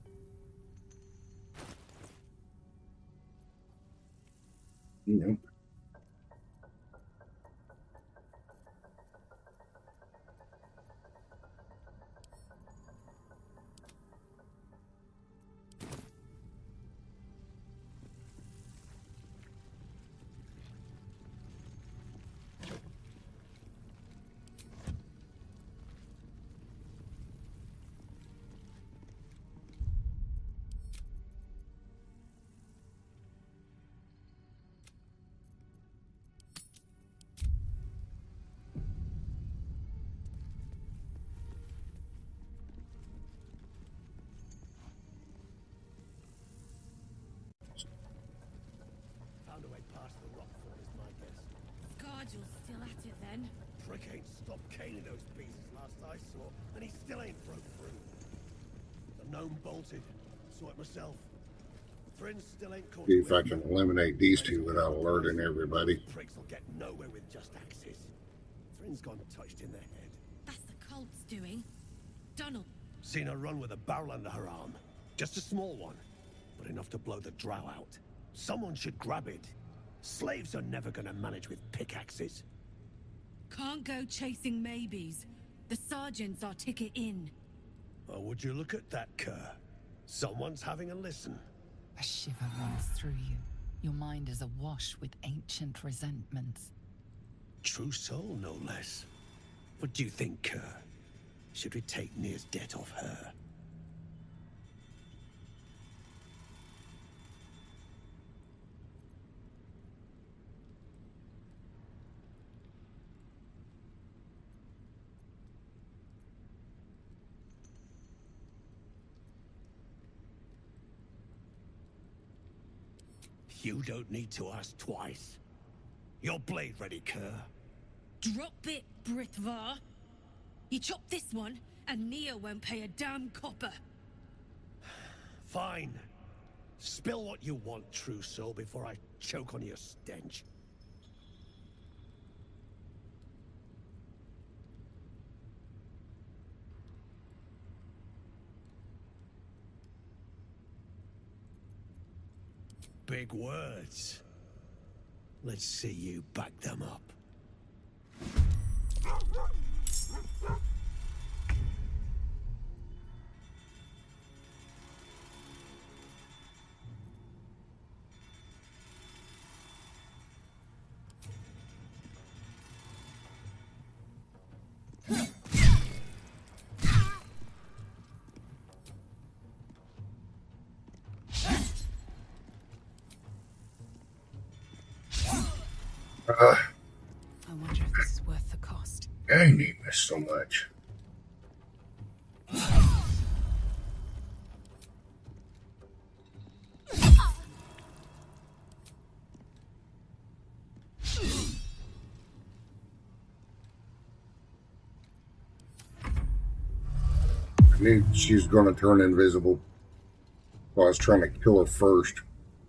Nope. Found a way past the rockfall is my guess. God, you're still at it then. Prick ain't stopped caning those beasts last I saw, and he still ain't broke through. The gnome bolted. Saw it myself. Thrinn still ain't caught. See if I can eliminate these two without alerting everybody. Pricks will get nowhere with just axes. Thrinn's gone touched in the head. That's the cult's doing. Donald. Seen her run with a barrel under her arm. Just a small one, but enough to blow the drow out. Someone should grab it. Slaves are never gonna manage with pickaxes. Can't go chasing maybes. The sergeant's our ticket in. Oh, would you look at that, Kerr? Someone's having a listen. A shiver runs through you. Your mind is awash with ancient resentments. True soul, no less. What do you think, Kerr? Should we take Nir's debt off her? You don't need to ask twice. Your blade ready, Kerr. Drop it, Britvar. You chop this one, and Nir won't pay a damn copper. Fine. Spill what you want, true soul, before I choke on your stench. Big words. Let's see you back them up. Uh, I wonder if this is worth the cost. I need this so much. I knew she was going to turn invisible. Well, I was trying to kill her first.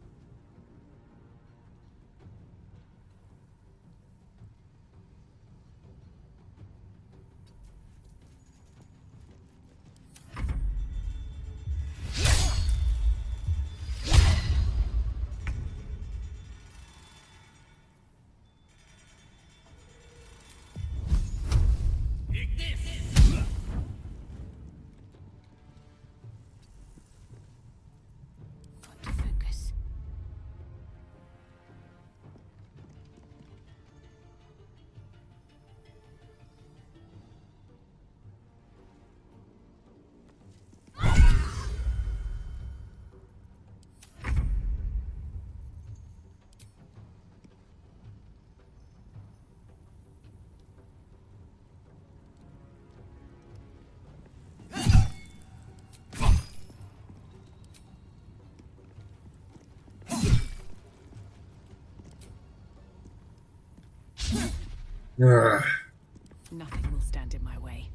Uh. Nothing will stand in my way.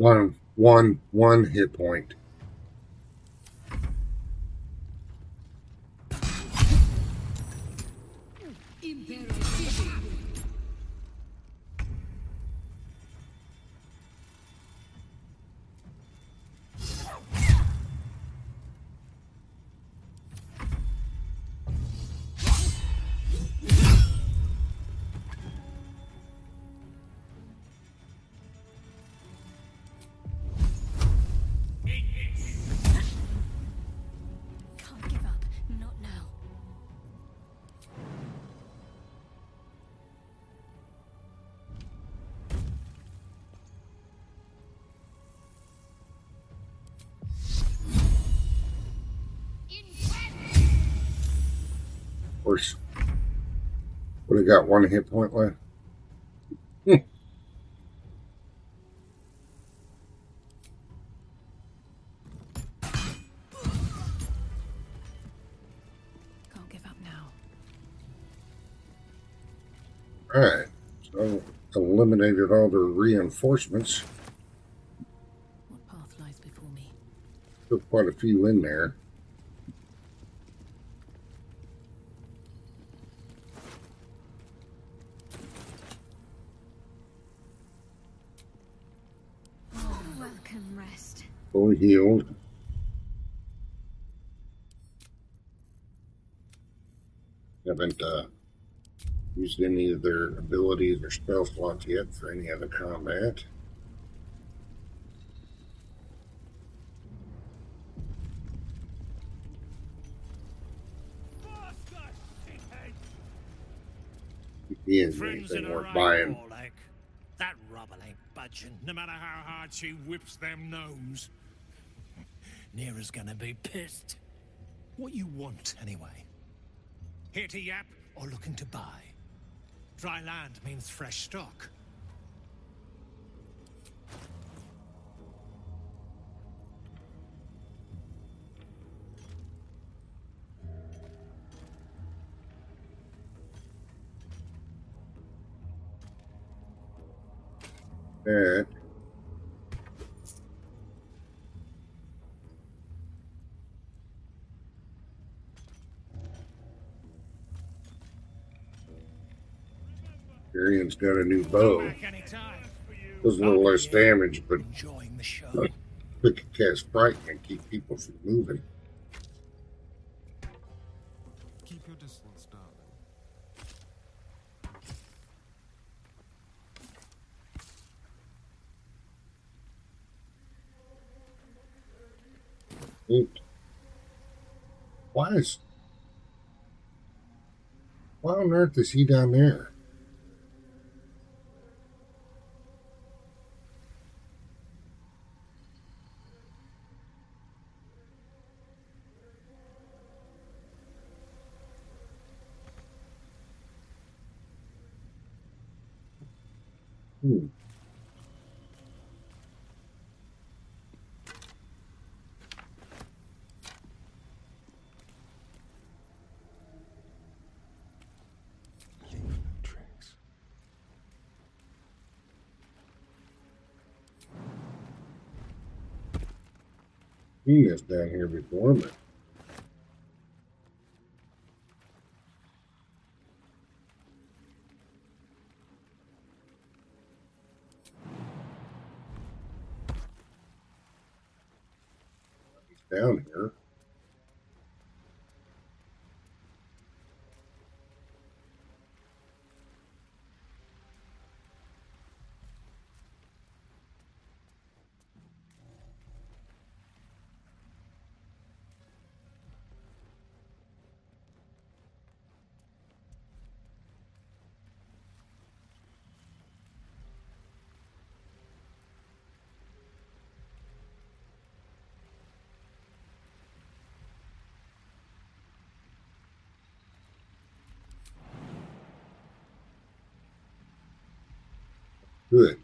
One, one, one hit point. Can't give up. Not now. Of course, would have got one hit point left. Hmm. Can't give up now. Alright, so eliminated all the reinforcements. What path lies before me? Took quite a few in there. Welcome, rest. Fully healed. Haven't uh, used any of their abilities or spell slots yet for any other combat. He is Friends anything in a worth rain, buying. more like. That rubble ain't budging, no matter how hard she whips them gnomes. Neera's gonna be pissed. What you want, anyway? Here to yap or looking to buy? Dry land means fresh stock. That Tyrion's got a new bow. Does a little less damage, but it can cast fright and keep people from moving. Keep your distance, darling. Oop. Why is why on earth is he down there? Hmm. He is down here before me. He's down here. Good.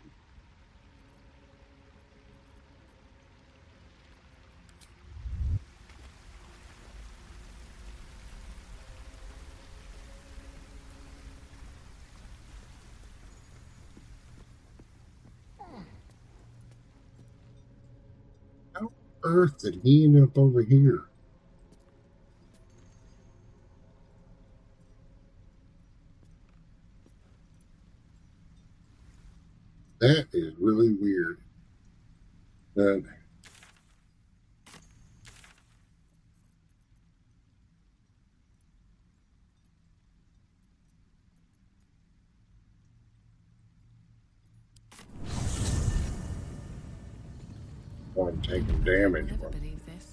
earth did he end up over here? That is really weird. But I'm taking damage. I'll never believe this.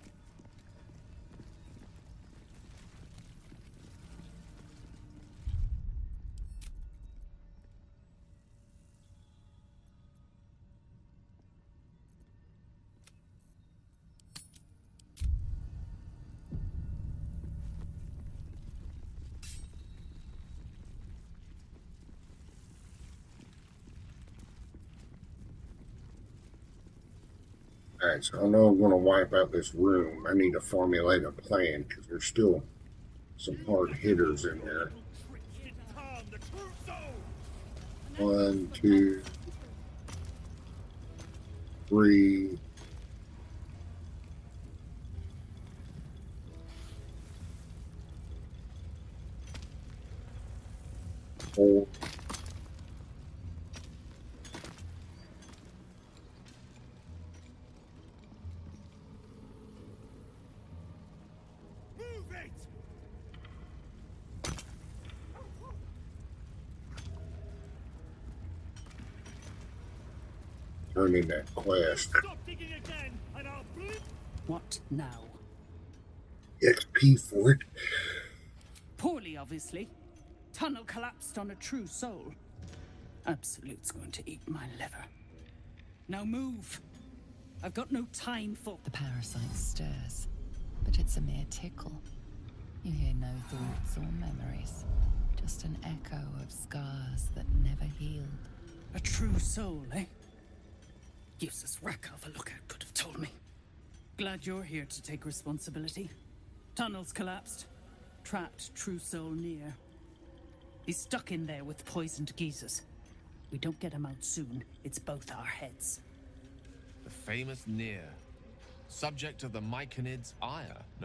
Alright, so I know I'm going to wipe out this room. I need to formulate a plan because there's still some hard hitters in there. One, two, three. Four. Turning that quest. What now? X P for it. Poorly, obviously. Tunnel collapsed on a true soul. Absolute's going to eat my liver. Now move. I've got no time for... The parasite stirs, but it's a mere tickle. You hear no thoughts or memories. Just an echo of scars that never healed. A true soul, eh? Useless Rakhov, a lookout could have told me. Glad you're here to take responsibility. Tunnels collapsed. Trapped true soul near. He's stuck in there with poisoned geezers. We don't get him out soon, it's both our heads. The famous Nier. Subject of the Myconid's ire, no?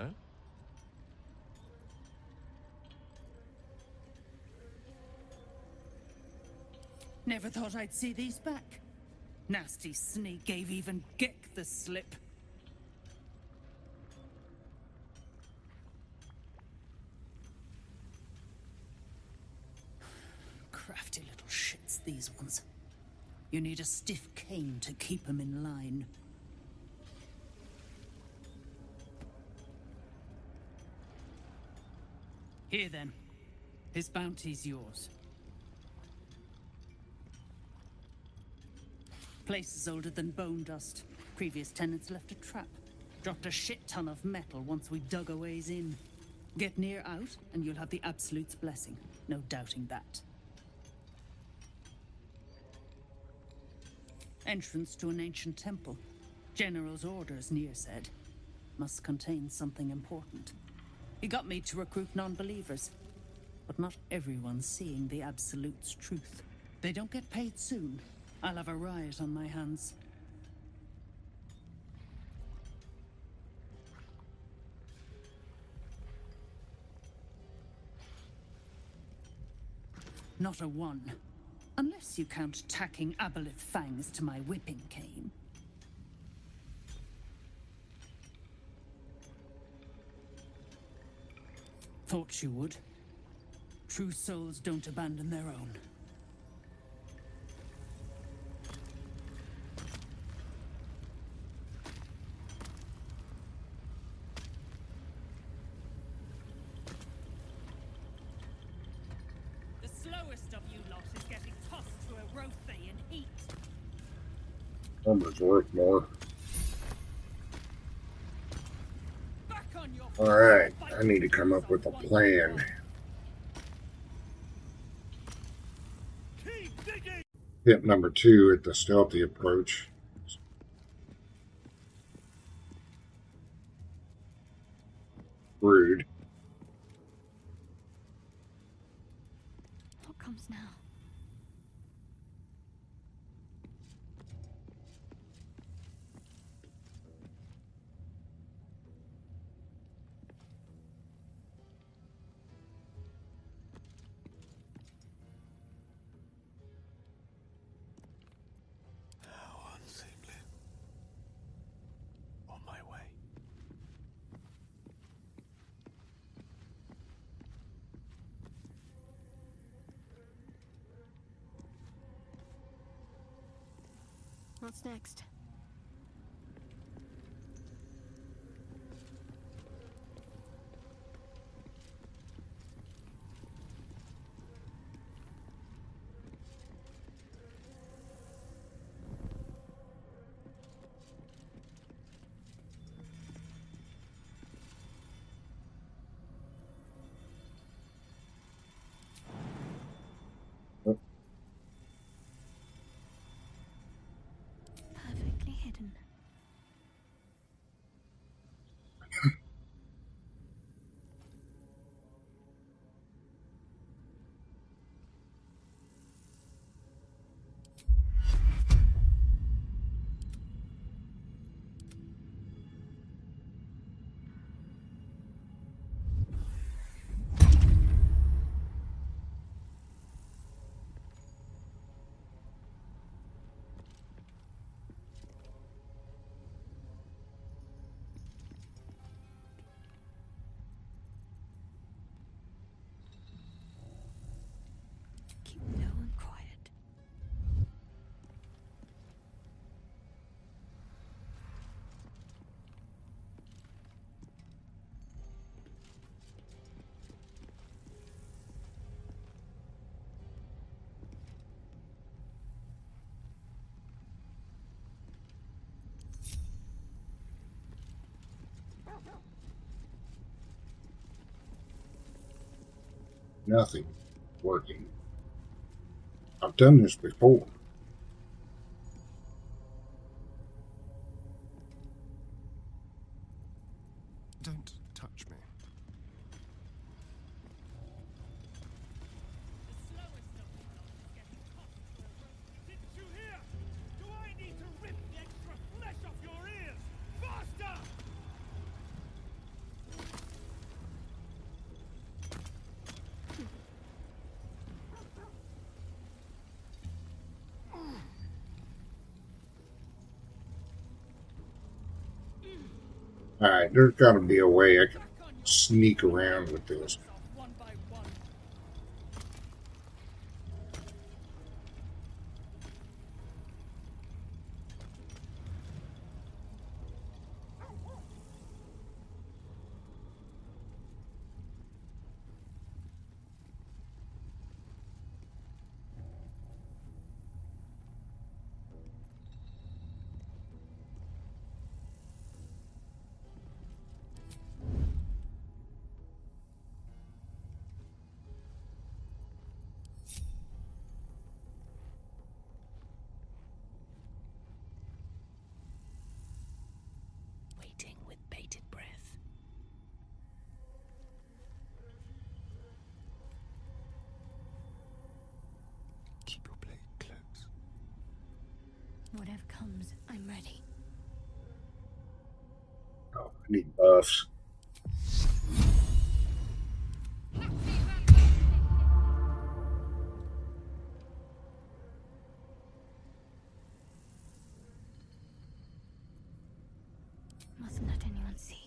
Never thought I'd see these back. Nasty sneak gave even Gek the slip. Crafty little shits, these ones. You need a stiff cane to keep them in line. Here then. His bounty's yours. Place is older than bone dust. Previous tenants left a trap. Dropped a shit ton of metal once we dug a ways in. Get near out, and you'll have the Absolute's blessing. No doubting that. Entrance to an ancient temple. General's orders, Nier said. Must contain something important. He got me to recruit non-believers. But not everyone's seeing the Absolute's truth. They don't get paid soon. I'll have a riot on my hands. Not a one. Unless you count tacking aboleth fangs to my whipping cane. Thought you would. True souls don't abandon their own. Number's worth more. Alright, I need to come up with a plan. Hit number two at the stealthy approach. Rude. What comes now? What's next? Perfectly hidden. Keep low and quiet. Nothing working. I've done this before. Don't touch me. Didn't you hear? Do I need to rip the extra flesh off your ears? Faster! Alright, there's got to be a way I can sneak around with this. Waiting with bated breath. Keep your blade close. Whatever comes, I'm ready. Oh, I need buffs. Mustn't let anyone see.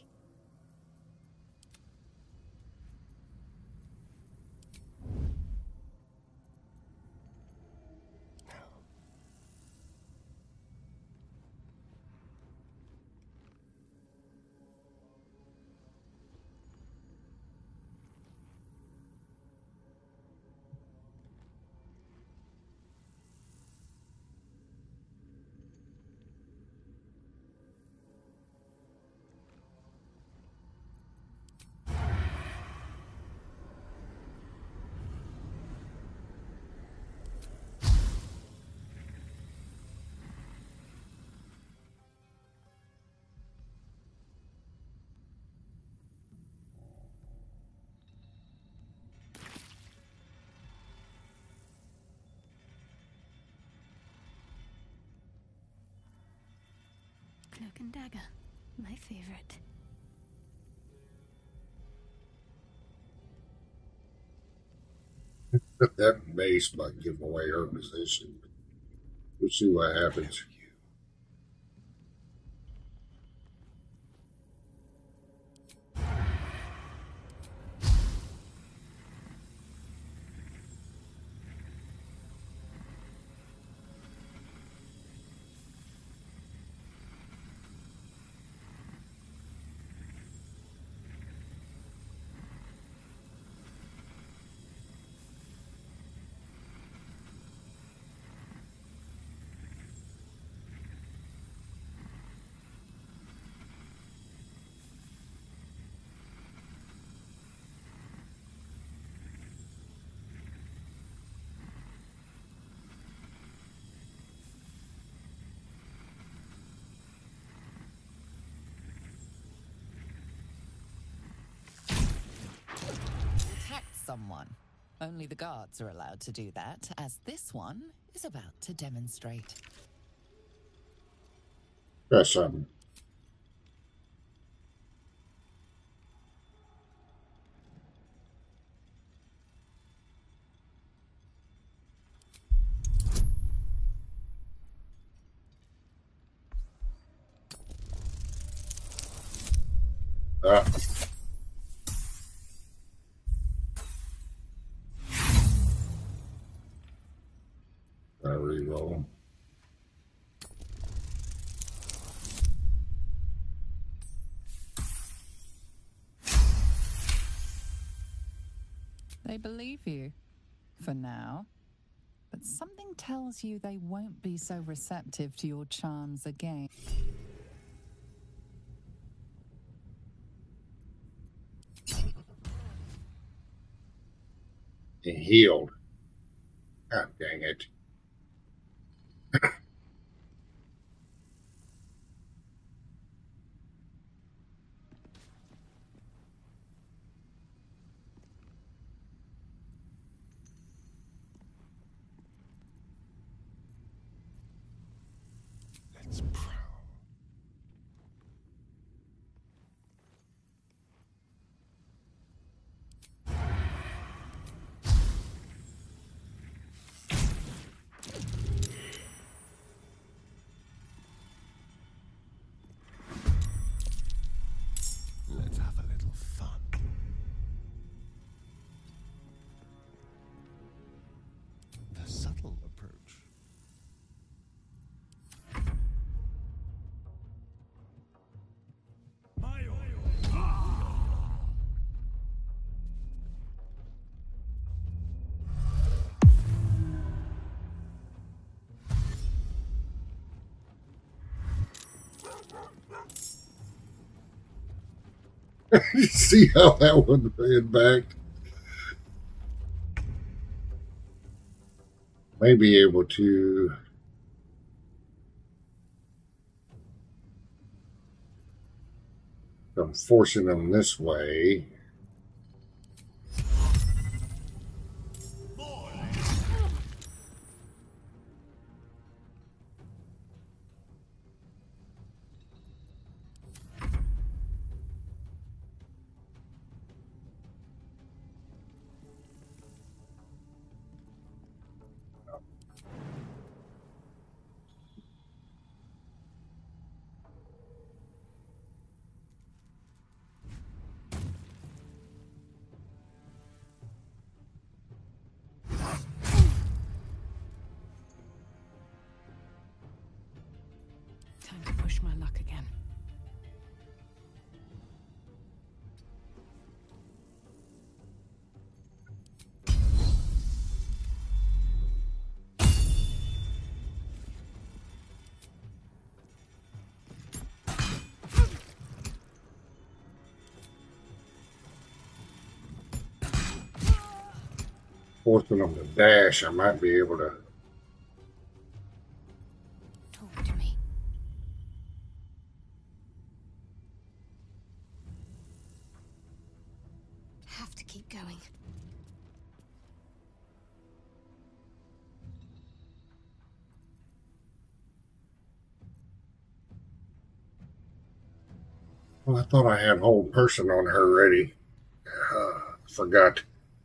Cloak and dagger, my favorite. That base might give away her position. We'll see what happens. someone. Only the guards are allowed to do that, as this one is about to demonstrate. That's something. Ah. I reroll. They believe you, for now. But something tells you they won't be so receptive to your charms again. He healed. God dang it. Let's prowl. Let's have a little fun. The subtle approach. You see how that one ran back? May be able to. I'm forcing them this way. Time to push my luck again. Forcing them to dash, I might be able to. Talk to me. Have to keep going. Well, I thought I had hold person on her already. Uh, forgot.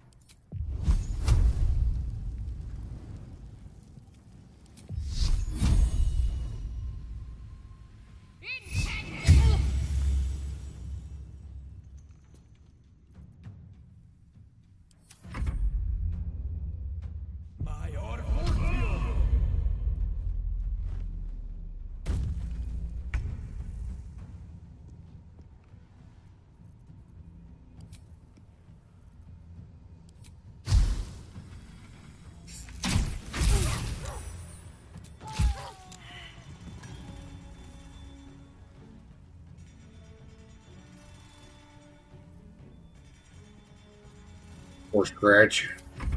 Or scratch.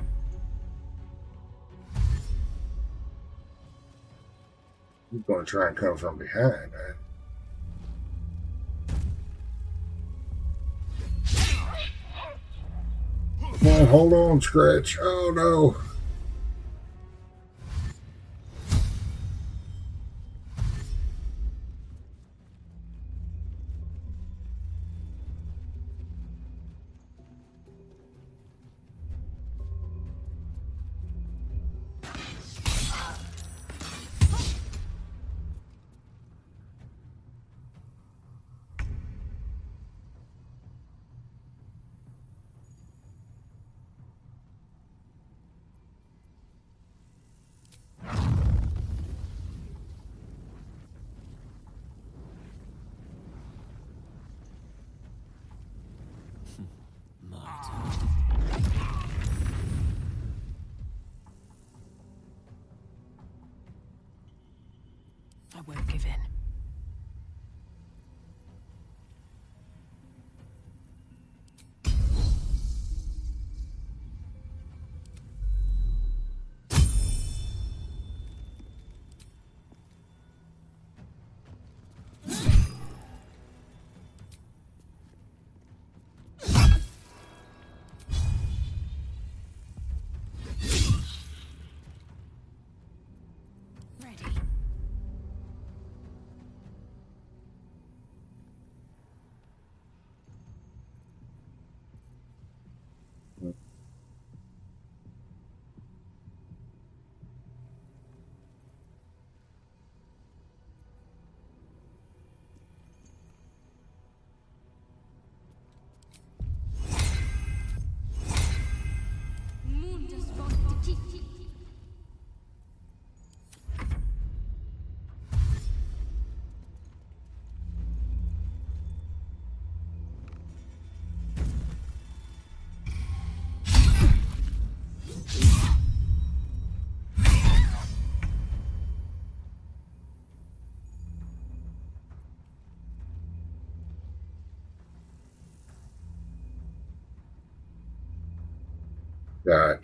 He's going to try and come from behind. Huh? on, hold on, Scratch. Oh no. I won't give in. God.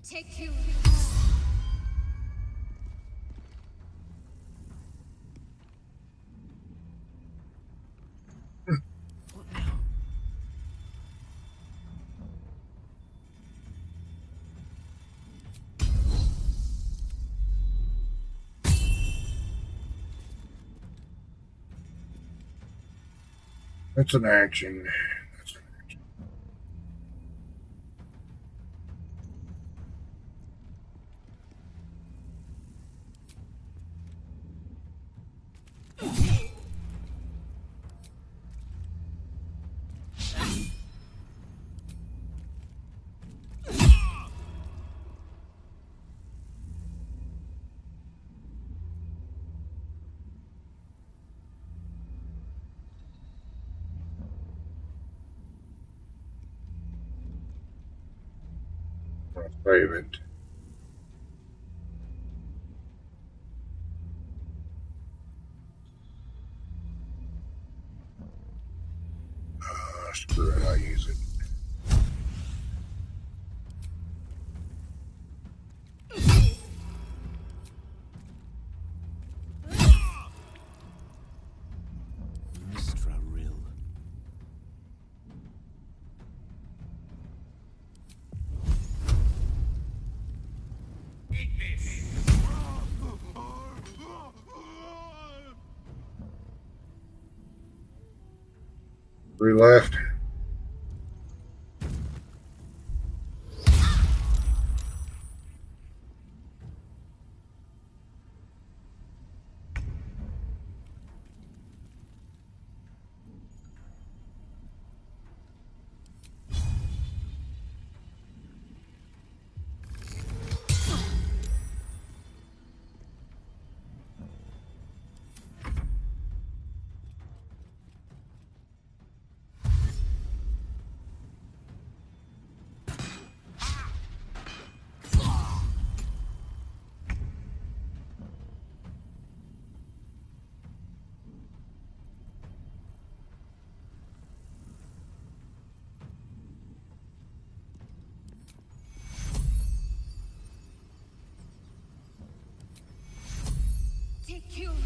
Take you. That's an action. That's an action. Save it. Uh, screw it, I'll use it. Mistra Rill. Three left. Take you.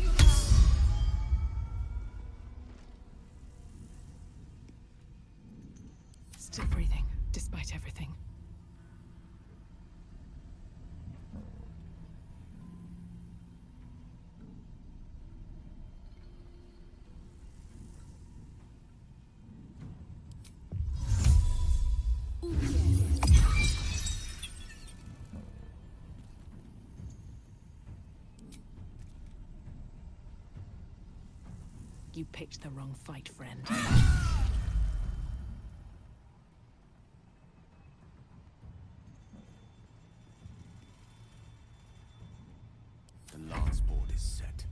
Still breathing, despite everything. You picked the wrong fight, friend. The lance board is set.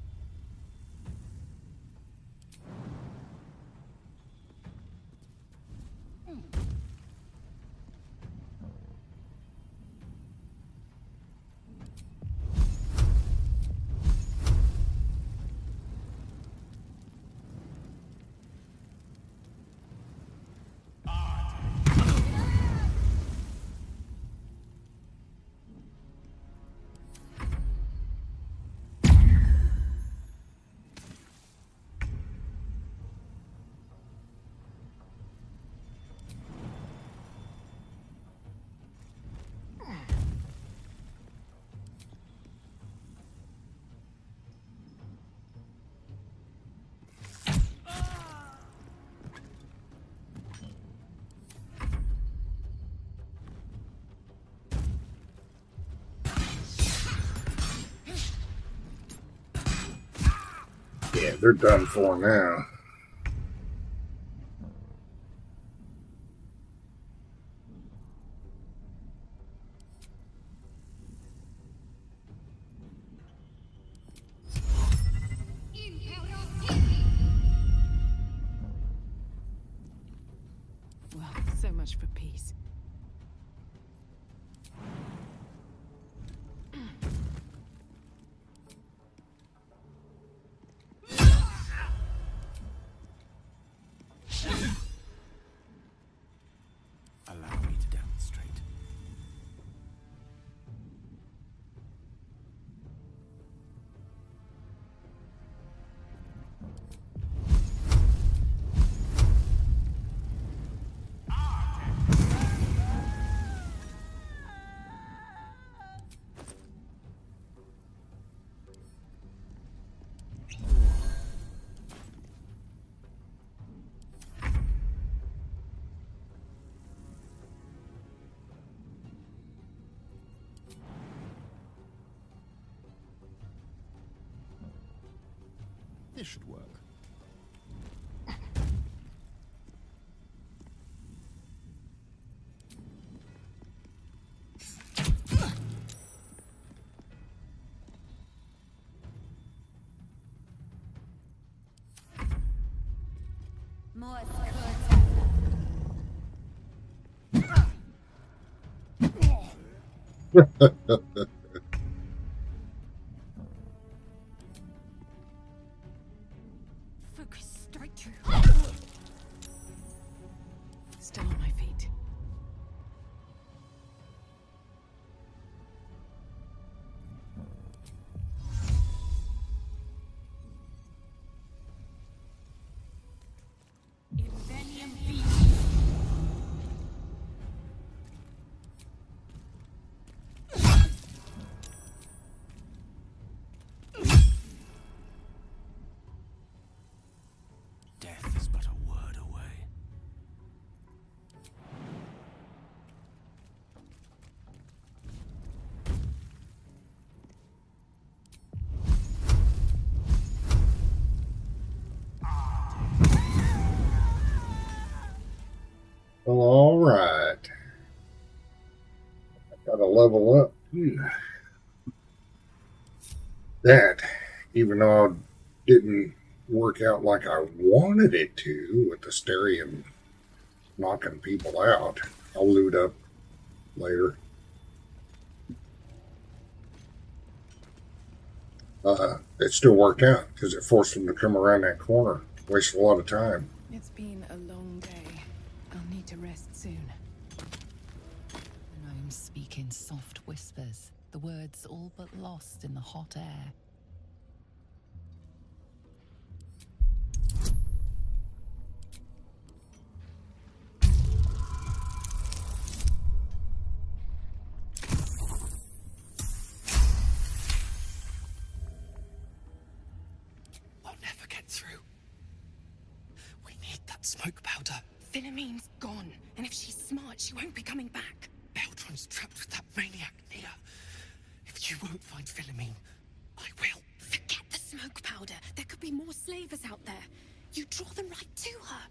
Yeah, they're done for now. Well, so much for peace. Allow me to demonstrate. This should work. Focus, straight through. Still on my feet. Invenium V. Death is but a word away. Well, all right. Gotta level up. Phew. That, even though it didn't work out like I wanted it to, with the Starion knocking people out, I'll loot up later. Uh, it still worked out because it forced them to come around that corner. Wasted a lot of time. It's been a long day. I'll need to rest soon. The gnomes speak in soft whispers, the words all but lost in the hot air. I'll never get through. We need that smoke powder. Philomene's gone, and if she's smart, she won't be coming back. Beltron's trapped with that maniac, Nia. If you won't find Philomene, I will. Forget the smoke powder. There could be more slavers out there. You draw them right to her.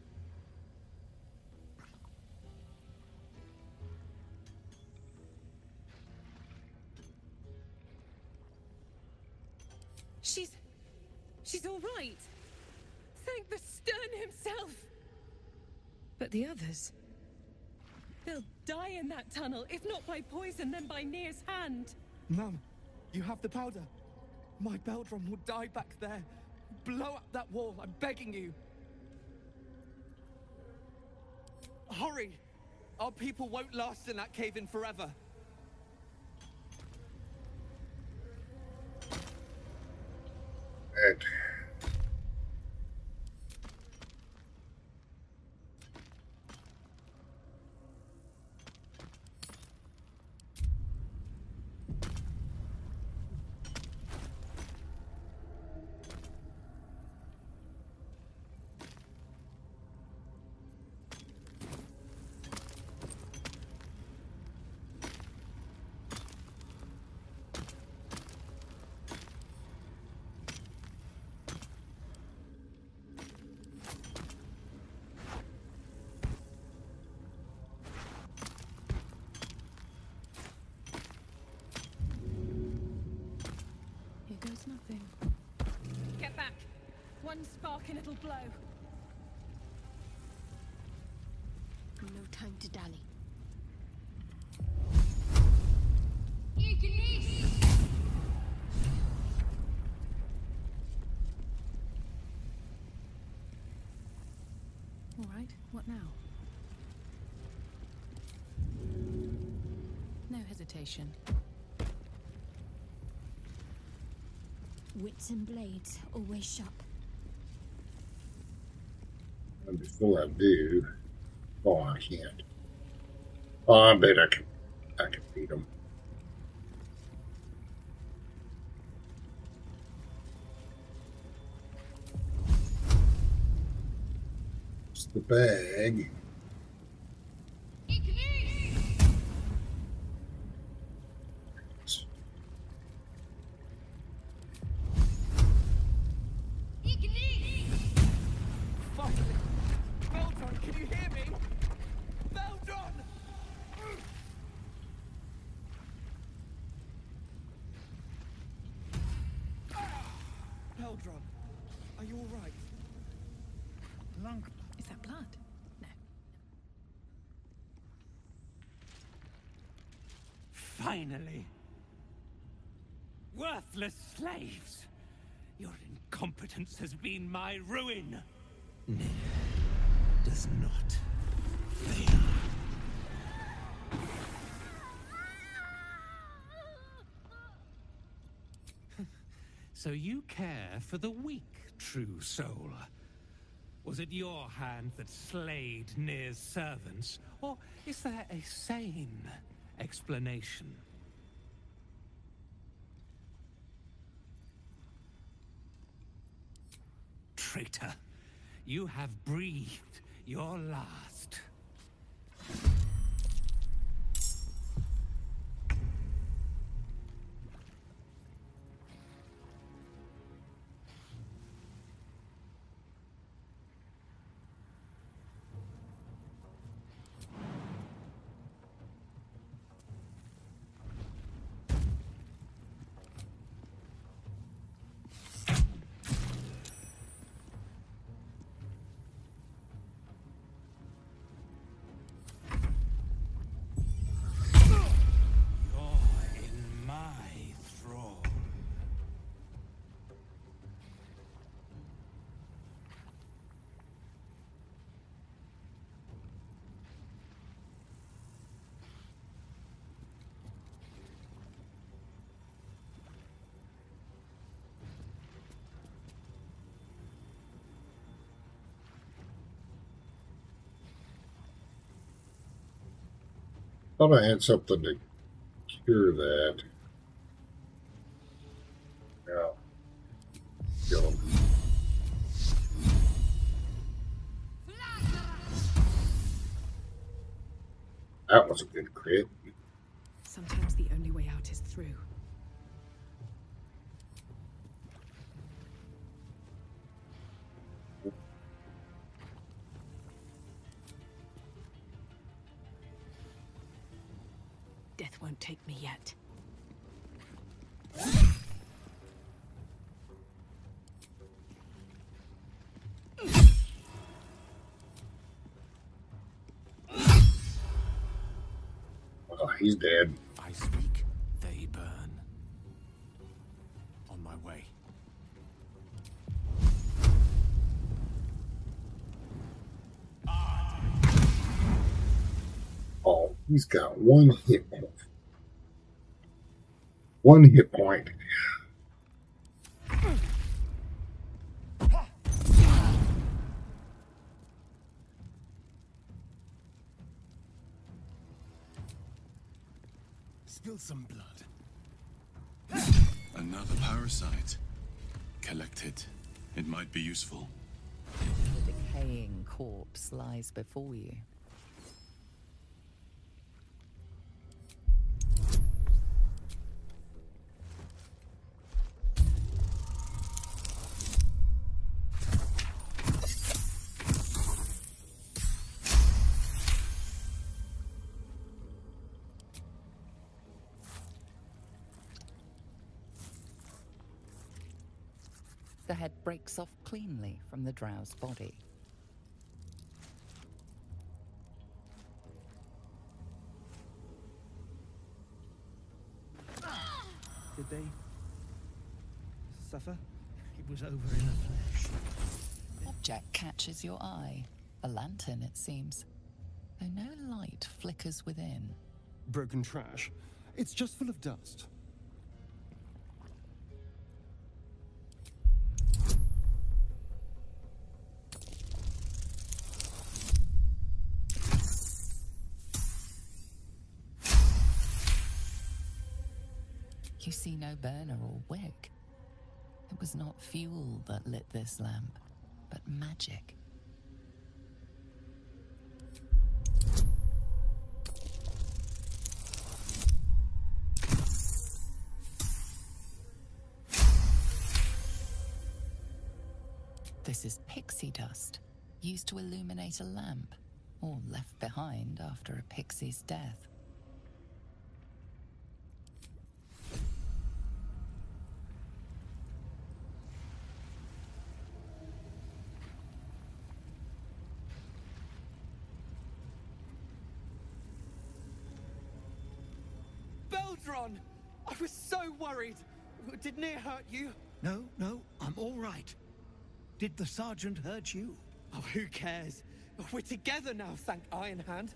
She's... she's all right. Thank the Stern himself. But the others? They'll die in that tunnel, if not by poison, then by Nia's hand. Mum, you have the powder. My Beldrum will die back there. Blow up that wall, I'm begging you. Hurry! Our people won't last in that cave-in forever. Right. Here goes nothing. Get back. One spark and it'll blow. No time to dally. All right, what now? No hesitation. Wits and blades, always sharp. And before I do, oh, I can't. Oh, I bet I can. I can beat them. It's the bag. Ignis! Beldrum, are you all right? Long. Is that blood? No. Finally. Worthless slaves. Your incompetence has been my ruin. Nier does not fail. So you care for the weak, true soul. Was it your hand that slayed Nir's servants, or is there a sane explanation? Traitor, you have breathed your last. Thought I had something to cure that. Yeah. Kill him. That was a good crit. Sometimes the only way out is through. Death won't take me yet. Oh, he's dead. I speak, they burn. On my way. Oh, he's got one hit point. One hit point. Spill some blood. Another parasite. Collect it. It might be useful. The decaying corpse lies before you. The head breaks off cleanly from the drow's body. Did they suffer? It was over in the flesh. Object catches your eye. A lantern, it seems. Though no light flickers within. Broken trash. It's just full of dust. You see no burner or wick. It was not fuel that lit this lamp, but magic. This is pixie dust, used to illuminate a lamp, or left behind after a pixie's death. Baldron! I was so worried. Did Near hurt you? No, no, I'm all right. Did the sergeant hurt you? Oh, who cares? We're together now, thank Iron Hand.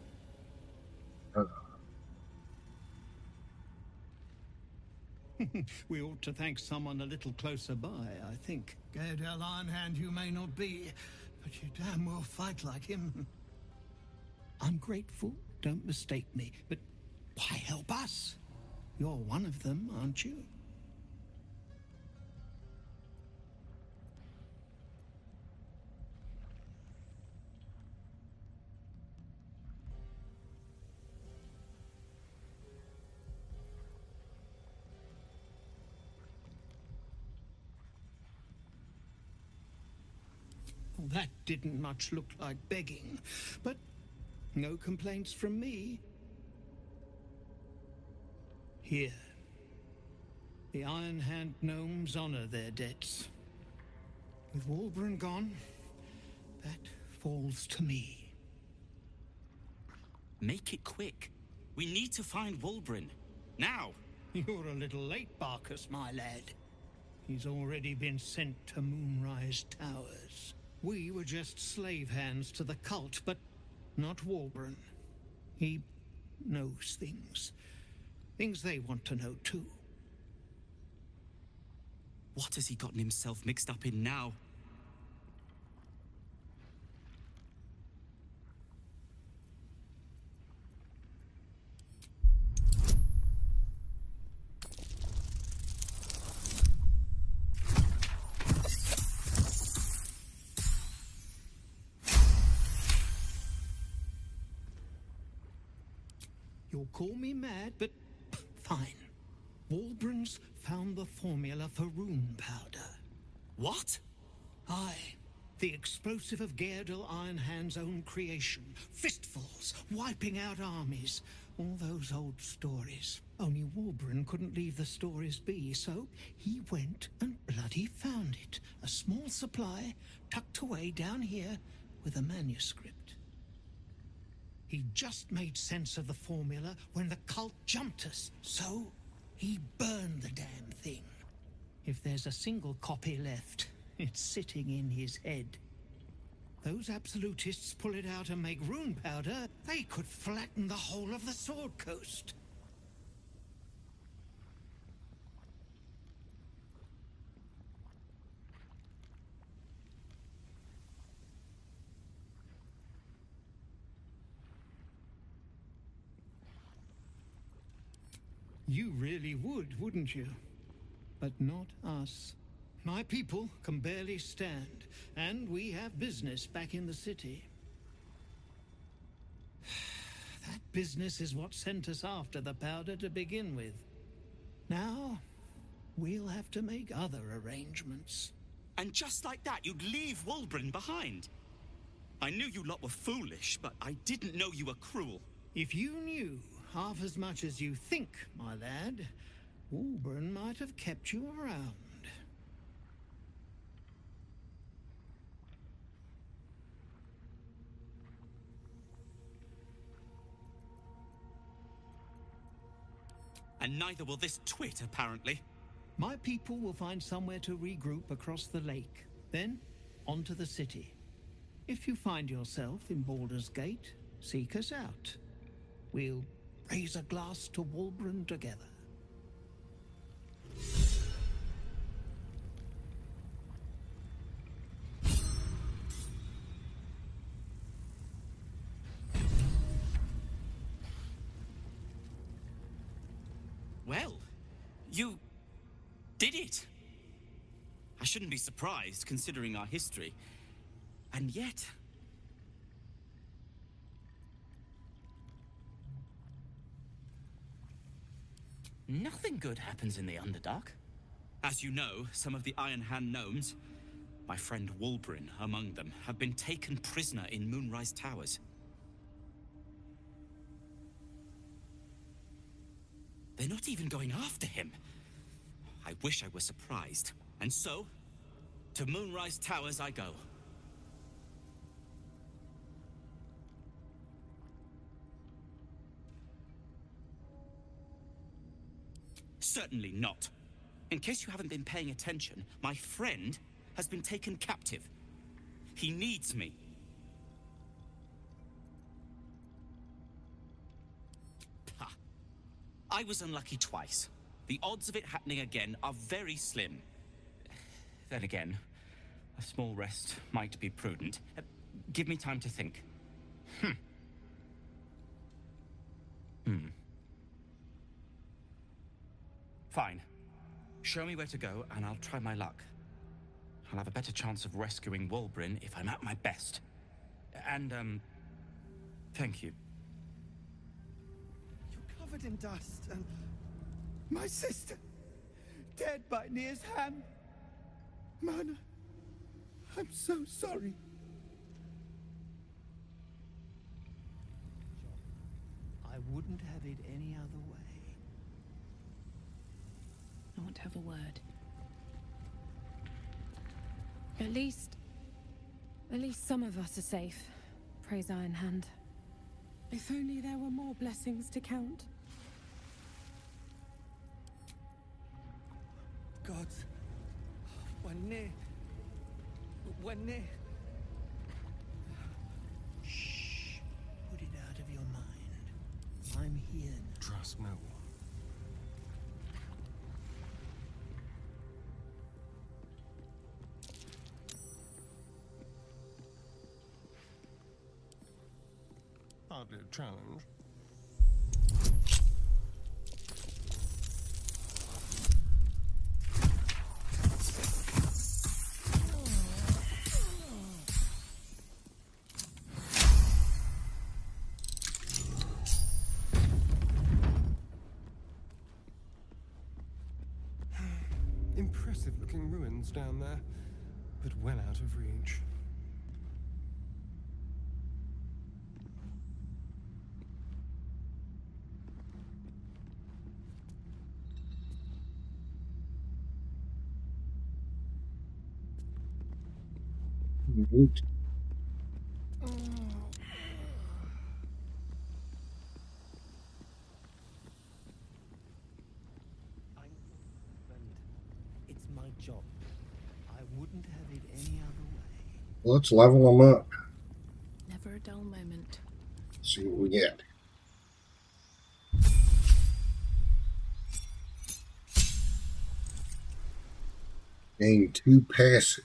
We ought to thank someone a little closer by, I think. Gaedel Ironhand you may not be, but you damn well fight like him. I'm grateful, don't mistake me, but why help us? You're one of them, aren't you? Well, that didn't much look like begging, but no complaints from me. Here. The Iron Hand gnomes honor their debts. With Wulbren gone, that falls to me. Make it quick. We need to find Wulbren. Now! You're a little late, Barcus, my lad. He's already been sent to Moonrise Towers. We were just slave hands to the cult, but not Wulbren. He knows things. Things they want to know, too. What has he gotten himself mixed up in now? You'll call me mad, but fine. Wulbren's found the formula for rune powder. What? Aye. The explosive of Gaedel Ironhand's own creation. Fistfuls, wiping out armies. All those old stories. Only Wulbren couldn't leave the stories be, so he went and bloody found it. A small supply, tucked away down here with a manuscript. He just made sense of the formula when the cult jumped us, so he burned the damn thing. If there's a single copy left, it's sitting in his head. Those absolutists pull it out and make rune powder, they could flatten the whole of the Sword Coast. You really would, wouldn't you? But not us. My people can barely stand, and we have business back in the city. That business is what sent us after the powder to begin with. Now, we'll have to make other arrangements. And just like that, you'd leave Wulbren behind. I knew you lot were foolish, but I didn't know you were cruel. If you knew half as much as you think, my lad, Wulbren might have kept you around. And neither will this twit, apparently. My people will find somewhere to regroup across the lake. Then, on to the city. If you find yourself in Baldur's Gate, seek us out. We'll raise a glass to Wulbren together. Well, you did it. I shouldn't be surprised, considering our history. And yet... nothing good happens in the Underdark. As you know, some of the Iron Hand gnomes, my friend Wulbren among them, have been taken prisoner in Moonrise Towers. They're not even going after him. I wish I were surprised. And so, to Moonrise Towers I go. certainly not. In case you haven't been paying attention, my friend has been taken captive. He needs me. Ha. I was unlucky twice. The odds of it happening again are very slim. Then again, a small rest might be prudent. Uh, give me time to think. Hmm. Hmm. Fine. Show me where to go, and I'll try my luck. I'll have a better chance of rescuing Wulbren if I'm at my best. And, um... thank you. You're covered in dust, and... my sister! Dead by Nir's hand! Myrna, I'm so sorry. I wouldn't have it any other way. I want to have a word. At least... At least some of us are safe. Praise Iron Hand. If only there were more blessings to count. Gods. When Nir... When Nir... Shh. Put it out of your mind. I'm here now. Trust no one. Hardly a challenge. Impressive looking ruins down there, but well out of reach. Woot. It's my job. I wouldn't have it any other way. Let's level them up. Never a dull moment. See what we get. Gain two passives.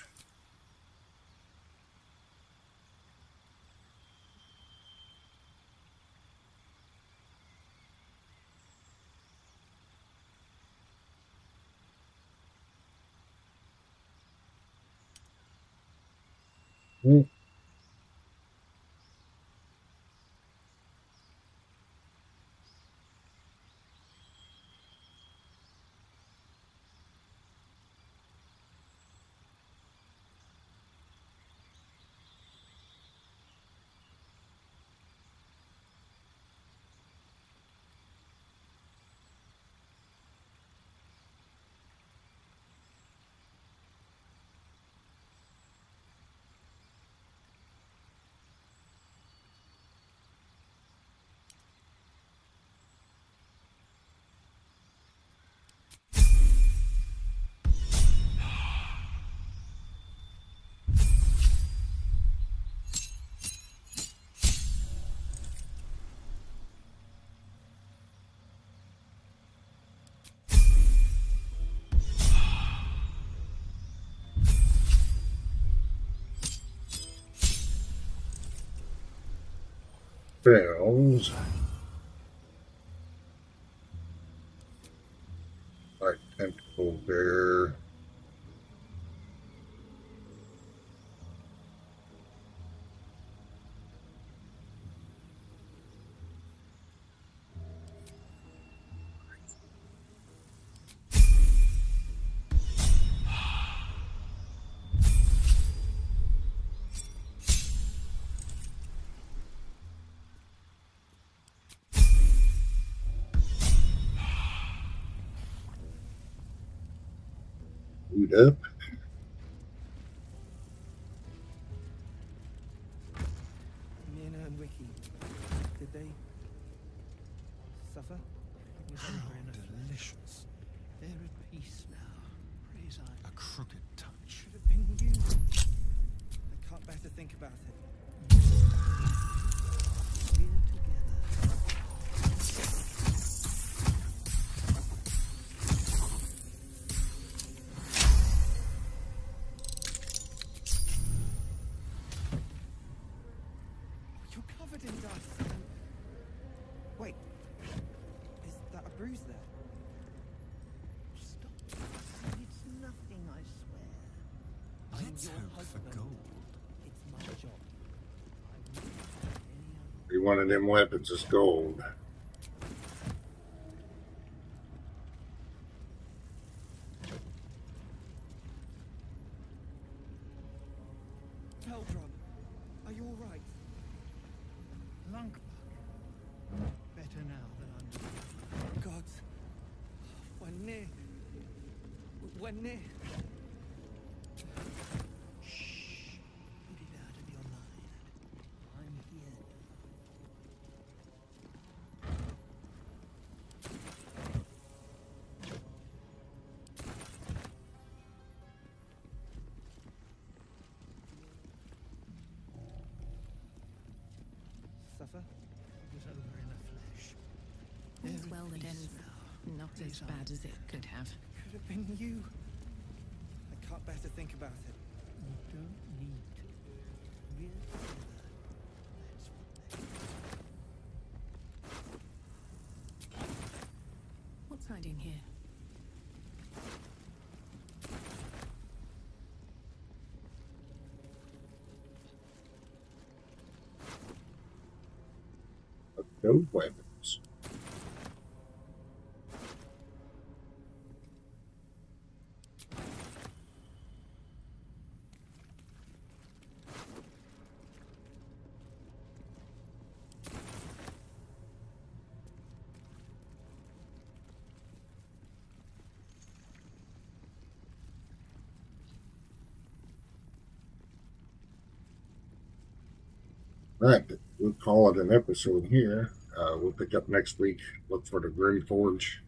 Hmm. Spells like tentacle bear. Boot up. Nina and Ricky, did they suffer? Was How anywhere enough? delicious. They're at peace now. Praise I. A crooked touch. Should have been you. I can't bear to think about it. You're covered in dust. Wait, is that a bruise there? Stop. It's nothing, I swear. I'm Let's your hope for husband. gold. It's my job. I wouldn't have any other. Every one of them weapons is gold. Heldrum, are you all right? Lunkbuck. Better now that I'm... God, we're near. We're near. Shh. Put it out of your mind. I'm here. Suffer? It was over in a flash. All's They're well at that peace ends now. not as Praise bad I. as it could have. Could have been you. I can't bear to think about it. You don't need to. We're together. That's what matters. What's hiding here? Those weapons. Right, we'll call it an episode here. Uh, we'll pick up next week. Look for the Grim Forge.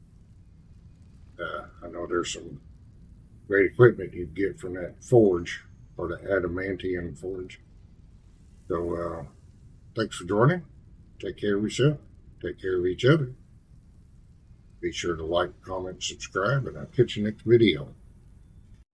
Uh, I know there's some great equipment you'd get from that forge, or the adamantium forge. So, uh, thanks for joining. Take care of yourself. Take care of each other. Be sure to like, comment, subscribe, and I'll catch you next video.